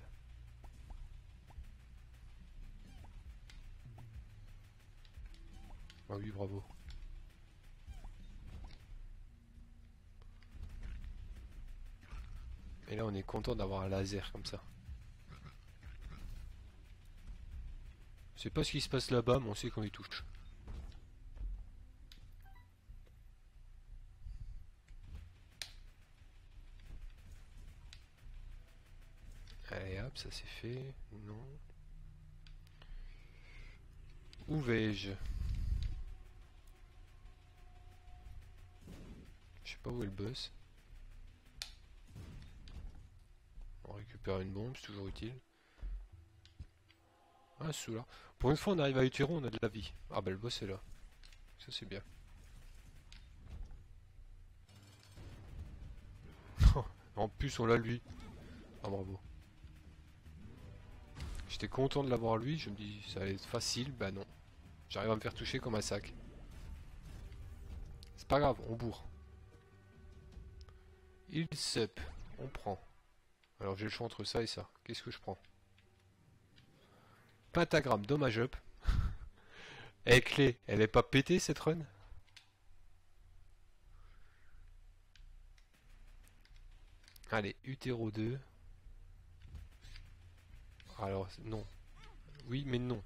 Ah oui, bravo. Et là on est content d'avoir un laser comme ça. Je sais pas ce qui se passe là-bas, mais on sait qu'on les touche. Allez hop, ça c'est fait. Non. Où vais-je? Je sais pas où est le boss. On récupère une bombe, c'est toujours utile. Ah, sous là. Pour une fois, on arrive à Uteron, on a de la vie. Ah bah le boss est là. Ça c'est bien. En plus, on l'a lui. Ah bravo. J'étais content de l'avoir lui, je me dis ça allait être facile, bah non. J'arrive à me faire toucher comme un sac. C'est pas grave, on bourre. Il sup, on prend. Alors j'ai le choix entre ça et ça. Qu'est-ce que je prends? Pentagramme, dommage up. Eh clé, elle est pas pétée cette run? Allez, Utéro deux. Alors non. Oui mais non.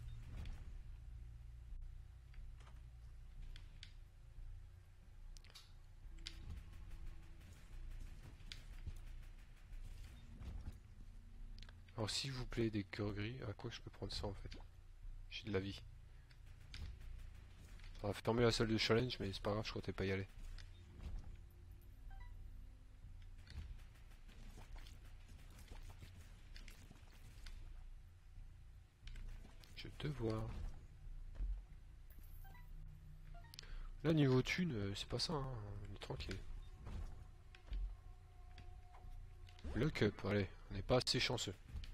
Alors s'il vous plaît des cœurs gris, à quoi je peux prendre ça en fait? J'ai de la vie. Ça va fermer la salle de challenge mais c'est pas grave, je comptais pas y aller. Je te vois. Là niveau thune, euh, c'est pas ça, hein. On est tranquille. Le cup, allez, on n'est pas assez chanceux.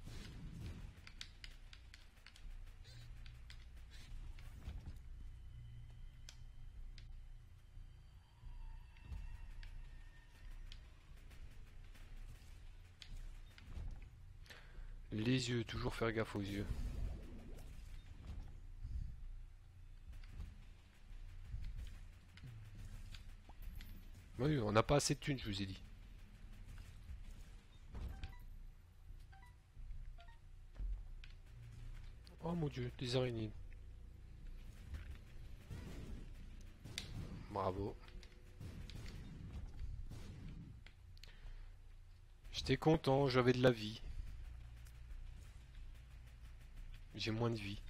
Les yeux, toujours faire gaffe aux yeux. Oui, on n'a pas assez de thunes, je vous ai dit. Oh mon dieu, des araignées. Bravo. J'étais content, j'avais de la vie. J'ai moins de vie.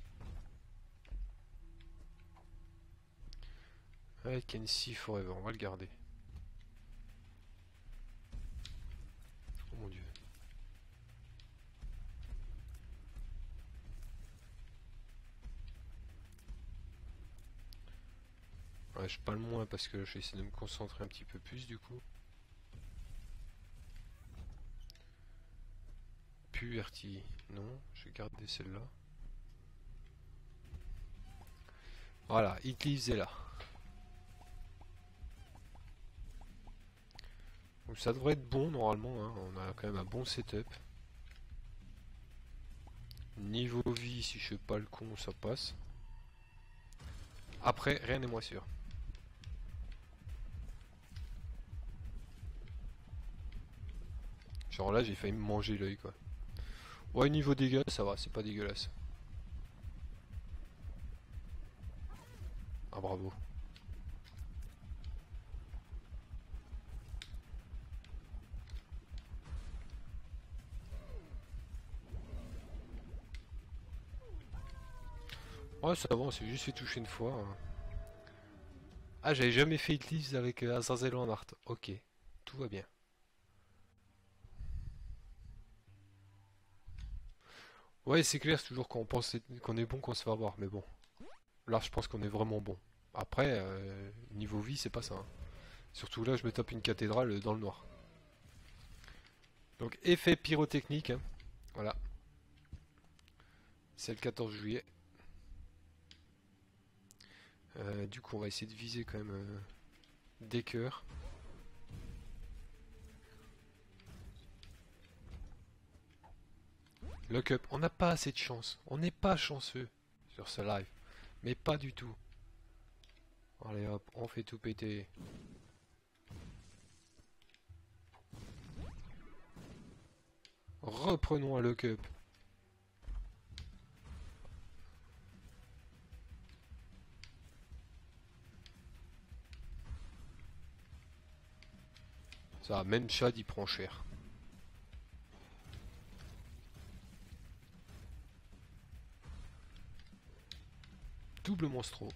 I can see forever, on va le garder. Oh mon dieu. Ouais, je parle moins parce que j'essaie de me concentrer un petit peu plus du coup. Puerty, non, je vais garder celle-là. Voilà, Hitleaves est là. Donc ça devrait être bon normalement, hein. On a quand même un bon setup. Niveau vie, si je fais pas le con, ça passe. Après, rien n'est moins sûr. Genre là, j'ai failli me manger l'œil quoi. Ouais, niveau dégâts, ça va, c'est pas dégueulasse. Ah bravo. Ouais, ça va, on s'est juste fait toucher une fois, hein. Ah, j'avais jamais fait Hitleaves avec euh, Azazel en art. Ok, tout va bien. Ouais, c'est clair, c'est toujours quand on pense qu'on est bon qu'on se fait avoir, mais bon. Là, je pense qu'on est vraiment bon. Après, euh, niveau vie, c'est pas ça, hein. Surtout là, je me tape une cathédrale dans le noir. Donc, effet pyrotechnique, hein. Voilà. C'est le quatorze juillet. Euh, du coup, on va essayer de viser quand même euh, des cœurs. Lock up. On n'a pas assez de chance. On n'est pas chanceux sur ce live. Mais pas du tout. Allez hop, on fait tout péter. Reprenons un lock-up. Ça, même Chad il prend cher. Double monstro.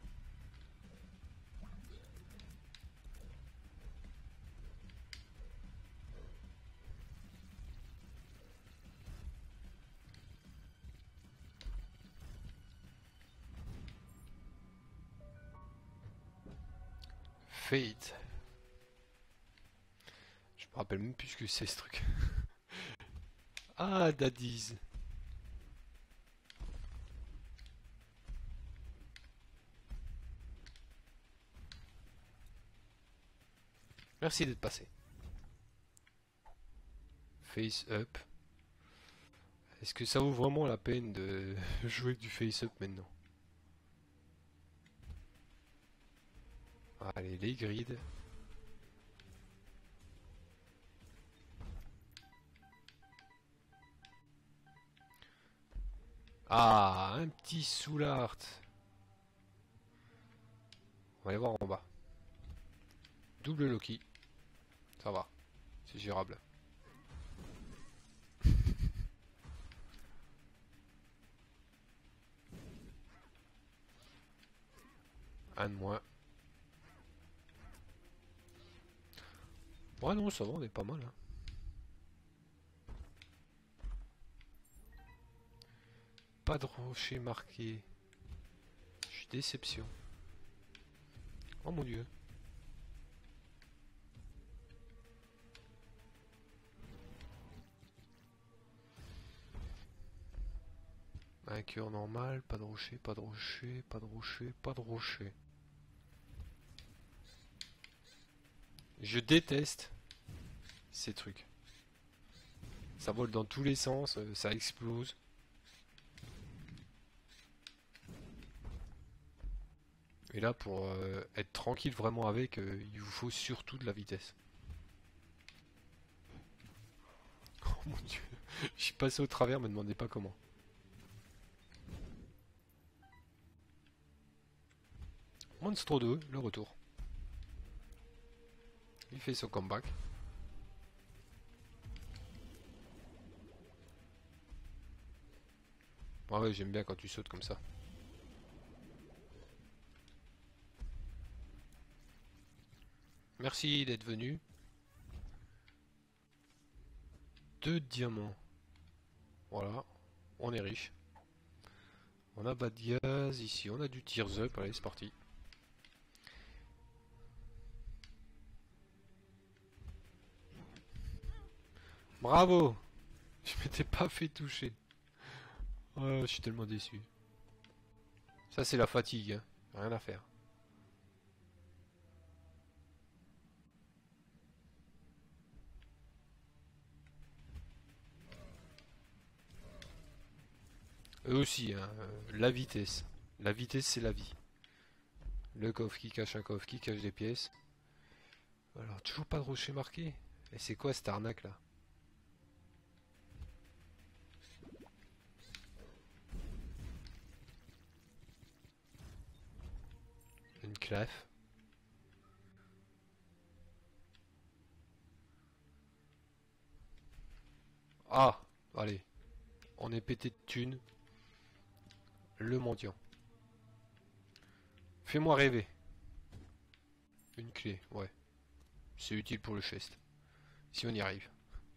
Fate. Je me rappelle même plus ce que c'est ce truc. Ah, Daddies. Merci d'être passé. Face up. Est-ce que ça vaut vraiment la peine de jouer du face up maintenant? Allez, les grids. Ah, un petit soulard. On va aller voir en bas. Double Loki. Ça va. C'est gérable. Un de moins. Ouais, non, ça va, on est pas mal. Hein. Pas de rocher marqué. Je suis déception. Oh mon dieu. Un cœur normal, pas de rocher, pas de rocher, pas de rocher, pas de rocher. Je déteste ces trucs. Ça vole dans tous les sens, euh, ça explose. Et là, pour euh, être tranquille vraiment avec, euh, il vous faut surtout de la vitesse. Oh mon dieu, je suis passé au travers, me demandez pas comment. Monstro deux, le retour. Il fait son comeback. Ah ouais, j'aime bien quand tu sautes comme ça. Merci d'être venu. Deux diamants. Voilà, on est riche. On a bas de gaz ici, on a du tears up, allez c'est parti. Bravo! Je m'étais pas fait toucher. Oh, je suis tellement déçu. Ça c'est la fatigue, hein. Rien à faire. Eux aussi, hein, euh, la vitesse. La vitesse c'est la vie. Le coffre qui cache un coffre, qui cache des pièces. Alors toujours pas de rocher marqué. Et c'est quoi cette arnaque là? Une claf. Ah, allez. On est pété de thunes. Le mendiant. Fais-moi rêver. Une clé, ouais. C'est utile pour le chest. Si on y arrive.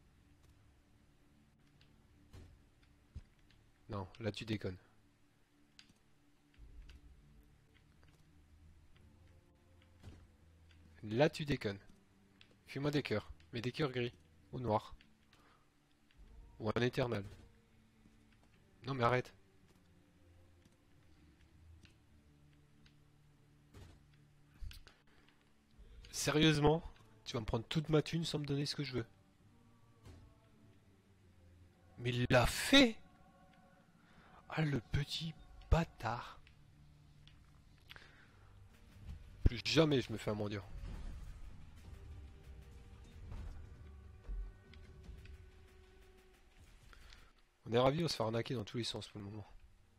Non, là tu déconnes. Là tu déconnes. Fais-moi des cœurs. Mais des cœurs gris. Ou noirs. Ou un éternel. Non mais arrête. Sérieusement, tu vas me prendre toute ma thune sans me donner ce que je veux. Mais il l'a fait. Ah le petit bâtard. Plus jamais je me fais un mendiant. On est ravis, on se fait arnaquer dans tous les sens pour le moment.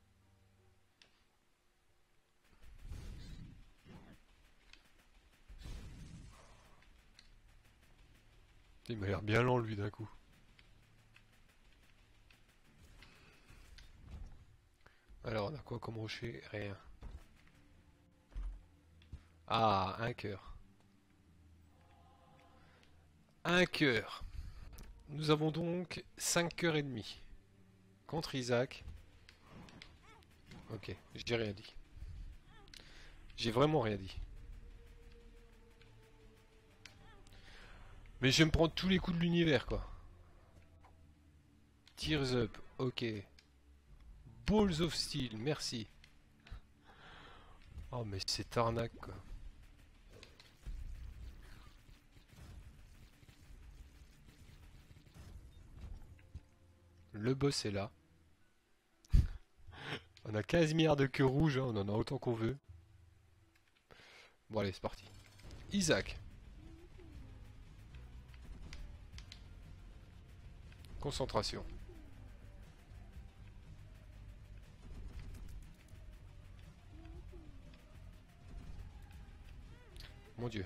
Il m'a l'air bien lent lui d'un coup. Alors on a quoi comme rocher? Rien. Ah, un cœur. Un cœur. Nous avons donc cinq cœurs et demi. Contre Isaac. Ok, j'ai rien dit. J'ai vraiment rien dit. Mais je vais me prendre tous les coups de l'univers, quoi. Tears up, ok. Balls of Steel, merci. Oh, mais c'est arnaque, quoi. Le boss est là. On a quinze milliards de queues rouges, hein, on en a autant qu'on veut. Bon allez, c'est parti. Isaac. Concentration. Mon Dieu.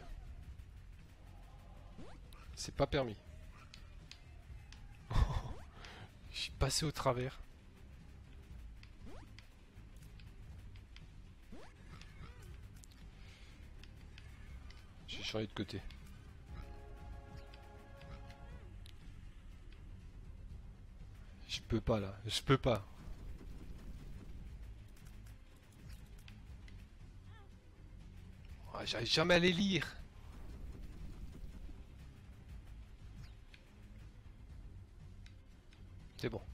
C'est pas permis. Je suis passé au travers. J'ai changé de côté. Je peux pas là, je peux pas. Oh, j'arrive jamais à les lire. C'est bon.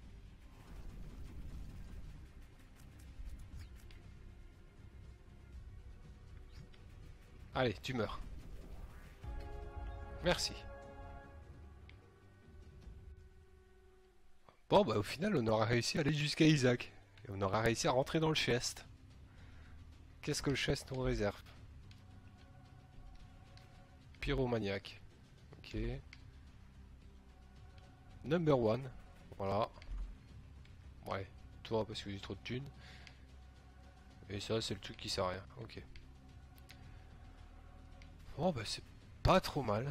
Allez, tu meurs. Merci. Bon, bah au final, on aura réussi à aller jusqu'à Isaac. Et on aura réussi à rentrer dans le chest. Qu'est-ce que le chest nous réserve? Pyromaniaque. Ok. Number one. Voilà. Ouais. Toi, parce que j'ai trop de thunes. Et ça, c'est le truc qui sert à rien. Ok. Bon, bah c'est pas trop mal.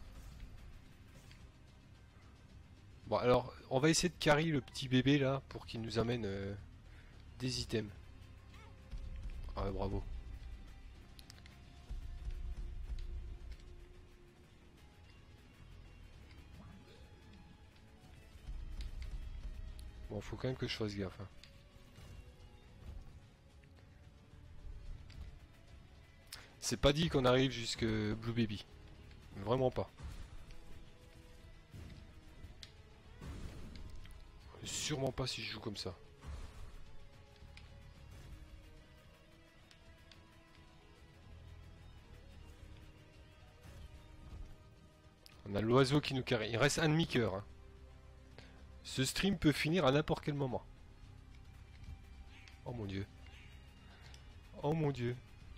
Bon, alors, on va essayer de carry le petit bébé là pour qu'il nous amène euh, des items. Ah, ouais, bravo. Bon, faut quand même que je fasse gaffe, hein. C'est pas dit qu'on arrive jusque Blue Baby. Vraiment pas. Sûrement pas si je joue comme ça. On a l'oiseau qui nous carry. Il reste un demi-cœur, hein. Ce stream peut finir à n'importe quel moment. Oh mon dieu. Oh mon dieu.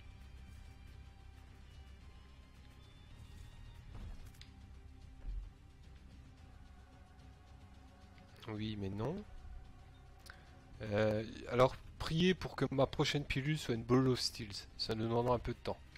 Oui, mais non. Euh, alors, priez pour que ma prochaine pilule soit une Ball of Steels. Ça nous demandera un peu de temps.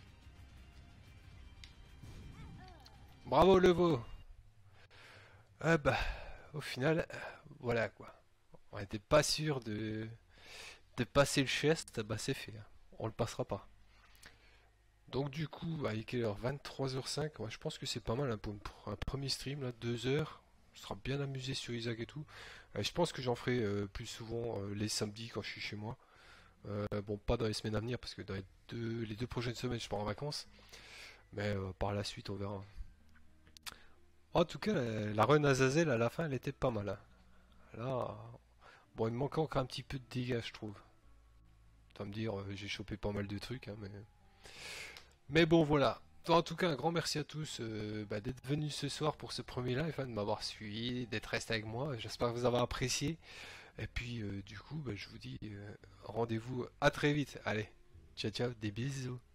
Bravo le veau. Ah bah, au final, euh, voilà quoi. On n'était pas sûr de, de passer le chest, bah c'est fait, hein. On le passera pas. Donc du coup, avec quelle heure? vingt-trois heures cinq, ouais, je pense que c'est pas mal, hein, pour, pour un premier stream, là, deux heures. On sera bien amusé sur Isaac et tout. Euh, je pense que j'en ferai euh, plus souvent euh, les samedis quand je suis chez moi. Euh, bon, pas dans les semaines à venir, parce que dans les deux, les deux prochaines semaines, je pars en vacances. Mais euh, par la suite, on verra. En tout cas, la, la run Azazel, à la fin, elle était pas mal, hein. Là, bon, il me manque encore un petit peu de dégâts, je trouve. Tu vas me dire, euh, j'ai chopé pas mal de trucs, hein, mais... Mais bon, voilà. En tout cas, un grand merci à tous euh, bah, d'être venus ce soir pour ce premier live, hein, de m'avoir suivi, d'être resté avec moi. J'espère que vous avez apprécié. Et puis, euh, du coup, bah, je vous dis euh, rendez-vous à très vite. Allez, ciao, ciao, des bisous.